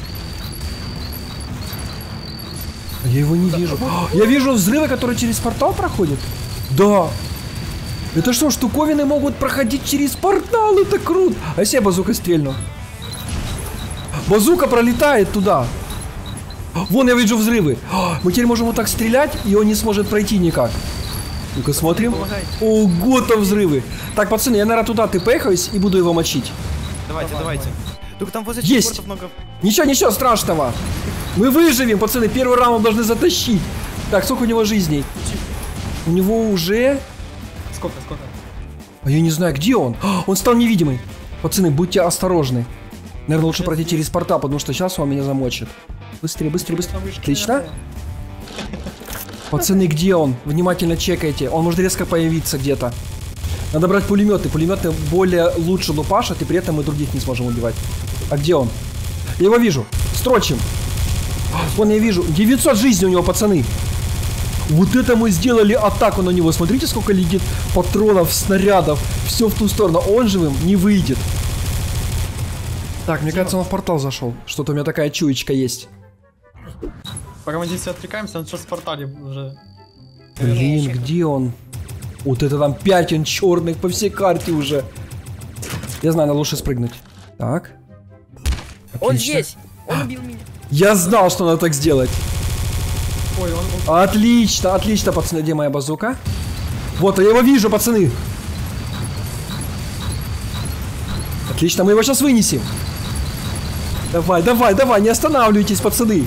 Я его не вижу. Я вижу взрывы, которые через портал проходят. Да. Это что, штуковины могут проходить через портал? Это круто. А если я базукой стрельну? Базука пролетает туда. Вон я вижу взрывы. Мы теперь можем вот так стрелять, и он не сможет пройти никак. Ну-ка смотрим. Ого, там взрывы. Так, пацаны, я, наверное, туда тпхаюсь и буду его мочить. Давайте, давайте. Только там возле Есть. телепортов много. Ничего, ничего страшного. Мы выживем, пацаны. Первый раунд должны затащить. Так, сколько у него жизней? У него уже... Сколько? А я не знаю, где он. Он стал невидимый. Пацаны, будьте осторожны. Наверное, лучше пройти через портал, потому что сейчас он меня замочит. Быстрее, быстрее, быстрее. Отлично. Пацаны, где он? Внимательно чекайте. Он может резко появиться где-то. Надо брать пулеметы. Пулеметы более лучше лупашат, и при этом мы других не сможем убивать. А где он? Я его вижу. Строчим. Вон я вижу. 900 жизней у него, пацаны. Вот это мы сделали атаку на него. Смотрите, сколько летит патронов, снарядов. Все в ту сторону. Он живым не выйдет. Так, мне кажется, он в портал зашел. Что-то у меня такая чуечка есть. Пока мы здесь все отвлекаемся, он сейчас в портале уже. Блин, где он? Вот это там 5 он черных по всей карте уже. Я знаю, надо лучше спрыгнуть. Так. Он Отлично. здесь. Он убил меня. Я знал, что надо так сделать. Ой, он... Отлично, отлично, пацаны. Где моя базука? Вот, я его вижу, пацаны. Отлично, мы его сейчас вынесем. Давай, давай, давай, не останавливайтесь, пацаны.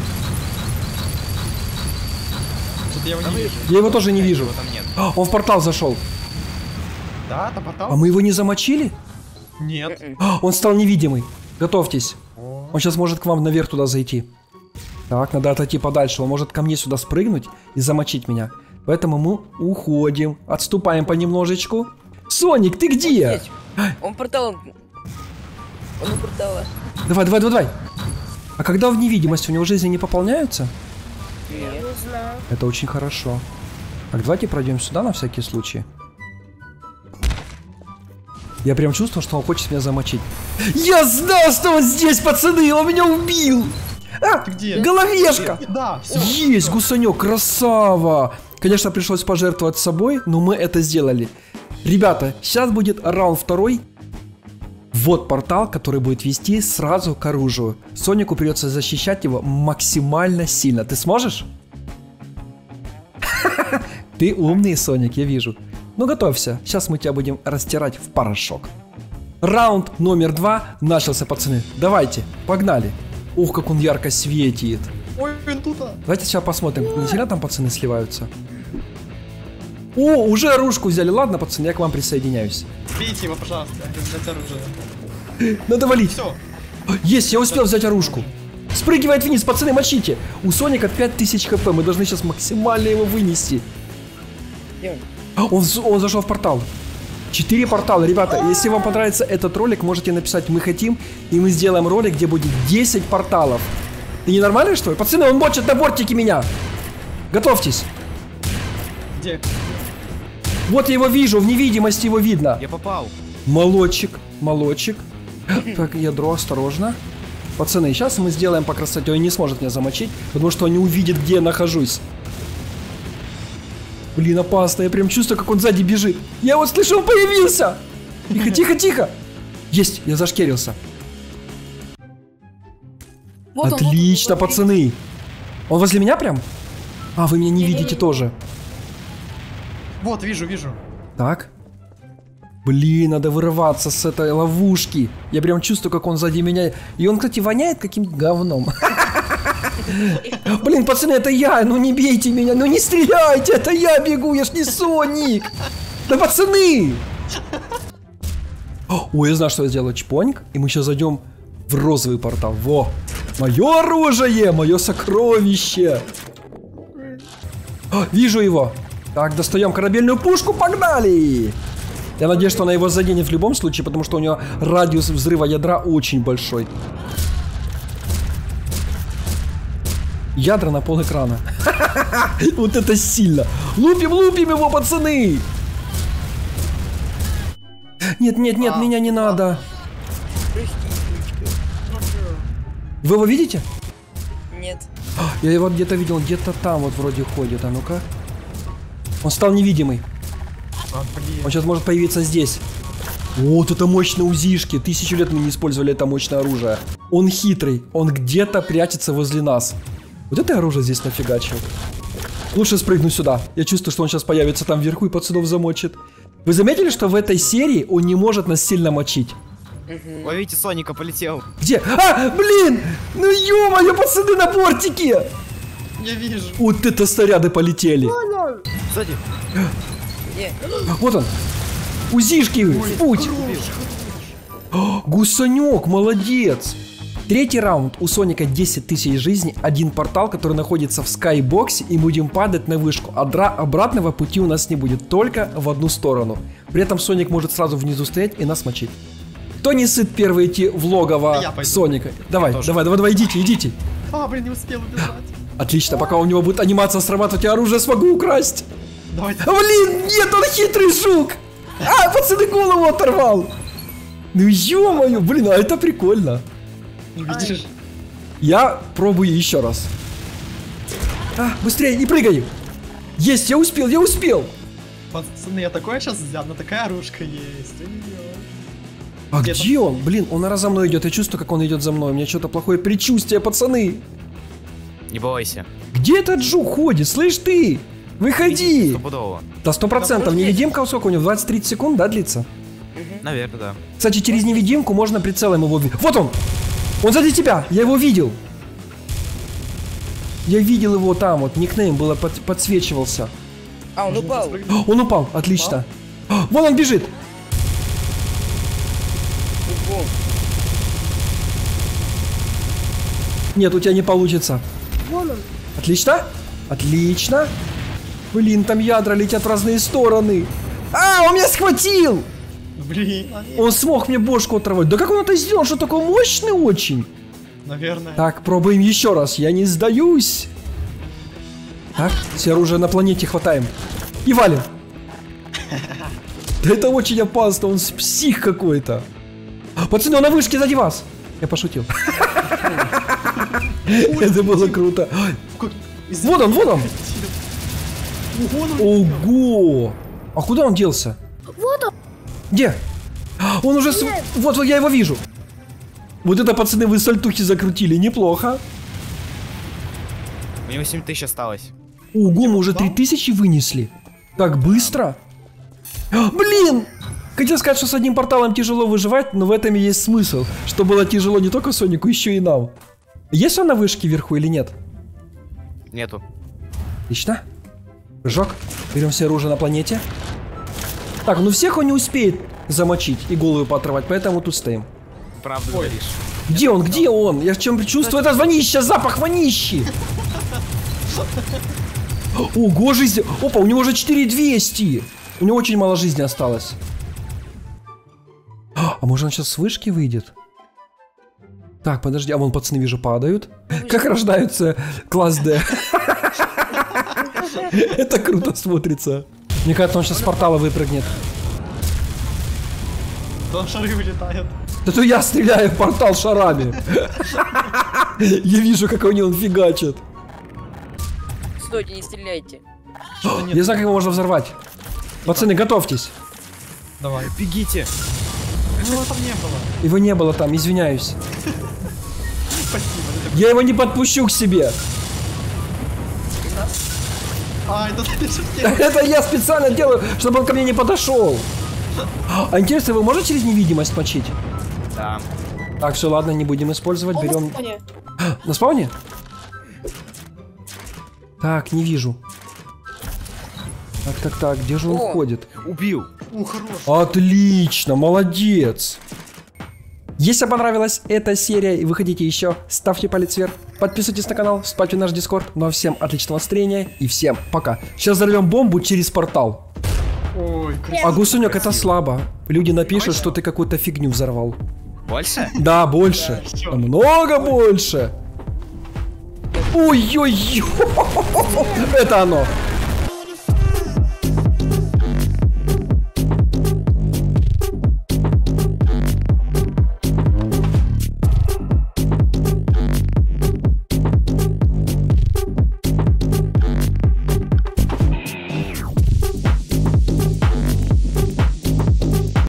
Что-то я его не вижу. Я его тоже не вижу. Его там нет. Он в портал зашел. Да, это портал? А мы его не замочили? Нет. Он стал невидимый. Готовьтесь. Он сейчас может к вам наверх туда зайти. Так, надо отойти подальше. Он может ко мне сюда спрыгнуть и замочить меня. Поэтому мы уходим. Отступаем понемножечку. Соник, ты где? Здесь. Он портал. Он у портала. Давай, давай, давай, давай. А когда в невидимости, у него жизни не пополняются? Я не знаю. Это очень хорошо. Так, давайте пройдем сюда на всякий случай. Я прям чувствую, что он хочет меня замочить. Я знал, что он здесь, пацаны! Он меня убил! А, Ты где? головешка! Да, все. Есть, гусанек, красава! Конечно, пришлось пожертвовать собой, но мы это сделали. Ребята, сейчас будет раунд второй. Вот портал, который будет вести сразу к оружию. Сонику придется защищать его максимально сильно. Ты сможешь? Ты умный, Соник, я вижу. Ну готовься, сейчас мы тебя будем растирать в порошок. Раунд номер 2 начался, пацаны. Давайте, погнали. Ух, как он ярко светит. Ой, он тут. Давайте сейчас посмотрим, не сильно там пацаны сливаются. О, уже оружку взяли. Ладно, пацаны, я к вам присоединяюсь. Бейте его, пожалуйста. Взять оружие. Надо валить. Все. Есть, я успел взять оружку. Спрыгивает вниз, пацаны, мочите. У Соника 5000 хп, мы должны сейчас максимально его вынести. Он зашел в портал. 4 портала, ребята, если вам понравится этот ролик, можете написать «Мы хотим», и мы сделаем ролик, где будет 10 порталов. Ты ненормальный, что ли? Пацаны, он мочит на бортике меня. Готовьтесь. Где? Вот я его вижу, в невидимости его видно. Я попал. Молодчик, молодчик. Так, ядро, осторожно. Пацаны, сейчас мы сделаем по красоте. Он не сможет меня замочить, потому что он не увидит, где я нахожусь. Блин, опасно, я прям чувствую, как он сзади бежит. Я его слышу, он появился. Тихо, тихо, тихо. Есть, я зашкерился. Вот он, Отлично, вот он, пацаны. Он возле меня прям? А, вы меня не видите тоже. Вот, вижу. Так. Блин, надо вырываться с этой ловушки. Я прям чувствую, как он сзади меня. И он, кстати, воняет каким-то говном. Блин, пацаны, это я. Ну не бейте меня, ну не стреляйте. Это я бегу, я ж не Соник. Да пацаны. Ой, я знаю, что я сделаю. Чпоник. И мы сейчас зайдем в розовый портал. Во. Мое оружие, мое сокровище. Вижу его. Так, достаем корабельную пушку, погнали! Я надеюсь, что она его заденет в любом случае, потому что у него радиус взрыва ядра очень большой. Ядра на пол экрана. Вот это сильно. Лупим его, пацаны! Нет, меня не надо. Вы его видите? Нет. Я его где-то видел, где-то там вот вроде ходит. А ну-ка. Он стал невидимый. Он сейчас может появиться здесь. Вот это мощные узишки. 1000 лет мы не использовали это мощное оружие. Он хитрый. Он где-то прячется возле нас. Вот это оружие здесь нафигачил. Лучше спрыгну сюда. Я чувствую, что он сейчас появится там вверху и пацанов замочит. Вы заметили, что в этой серии он не может нас сильно мочить? Ловите Соника, полетел. Где? А, блин! Ну ё-моё, пацаны на бортике! Я вижу. Вот это снаряды полетели. Сзади. Вот он. Узишки, в путь. Гусанек, молодец. Третий раунд. У Соника 10 000 жизней. Один портал, который находится в скайбоксе. И будем падать на вышку. Обратного пути у нас не будет. Только в одну сторону. При этом Соник может сразу внизу стоять и нас мочить. Кто не сыт первый идти в логово Соника? Давай, идите. А, блин, не успел убежать. Отлично, пока у него будет анимация срабатывать, я оружие смогу украсть. Давайте. А, блин, нет, он хитрый жук. А, пацаны, голову оторвал. Ну ё-моё, блин, а это прикольно. Видишь? Я пробую еще раз. А, быстрее, не прыгай. Есть, я успел. Пацаны, я такое сейчас взял, но такая оружка есть. А где он? Блин, он раз за мной идет, я чувствую, как он идет за мной. У меня что-то плохое предчувствие, пацаны. Не бойся. Где этот жук ходит? Слышь ты? Выходи! Стопудово. Да 100%. Невидимка сколько у него? 20-30 секунд, да, длится? Наверное, да. Кстати, через невидимку можно прицелом его видеть. Вот он! Он сзади тебя! Я его видел! Я видел его там, вот никнейм было, подсвечивался. А, он упал. Он упал, отлично. Вон он бежит! Нет, у тебя не получится. Вон он. Отлично? Отлично. Блин, там ядра летят в разные стороны. А, он меня схватил! Блин. Он смог мне бошку оторвать. Да как он это сделал? Что такой мощный очень? Наверное. Так, пробуем еще раз. Я не сдаюсь. Так, все оружие на планете хватаем. И валим. Да это очень опасно. Он псих какой-то. Пацаны, он на вышке сзади вас. Я пошутил. Это было круто. Вот он. Ого! А куда он делся? Вот Где? Он уже... Вот, я его вижу. Вот это, пацаны, вы сальтухи закрутили. Неплохо. У него 7000 осталось. Ого, мы уже 3000 вынесли. Так быстро? Блин! Хотел сказать, что с одним порталом тяжело выживать, но в этом и есть смысл. Что было тяжело не только Сонику, еще и нам. Есть он на вышке вверху или нет? Нету. Отлично. Прыжок. Берем все оружие на планете. Так, ну всех он не успеет замочить и голову поотрывать, поэтому тут стоим. Правду говоришь. Где он? Где он? Я в чем чувствую это вонища, запах вонищи. Ого, жизнь. Опа, у него уже 4200. У него очень мало жизни осталось. А может он сейчас с вышки выйдет? Так, подожди, а вон пацаны, вижу, падают. Как рождаются класс Д. Это круто смотрится. Мне кажется, он сейчас с портала выпрыгнет. Там шары вылетают. Да то я стреляю в портал шарами. Я вижу, как они он фигачит. Стойте, не стреляйте. Я знаю, как его можно взорвать. Пацаны, готовьтесь. Давай. Бегите. Ну, его там не было. Его не было там, извиняюсь. Спасибо. Я его не подпущу к себе. А, это ты же Это я специально делаю, чтобы он ко мне не подошел. А интересно, вы можете через невидимость мочить? Да. Так, все, ладно, не будем использовать. Берем. Спавне. На спауне? Так, не вижу. Так, где же он О! ходит? Убил. хорош. Отлично, молодец. Если понравилась эта серия и вы хотите еще, ставьте палец вверх, подписывайтесь на канал, вступайте в наш дискорд. Ну а всем отличного настроения и всем пока. Сейчас взорвем бомбу через портал. Ой, А Гусунек, это слабо. Люди напишут, что ты какую-то фигню взорвал. Больше? Да, больше. Намного больше. Ой-ой-ой. Это оно.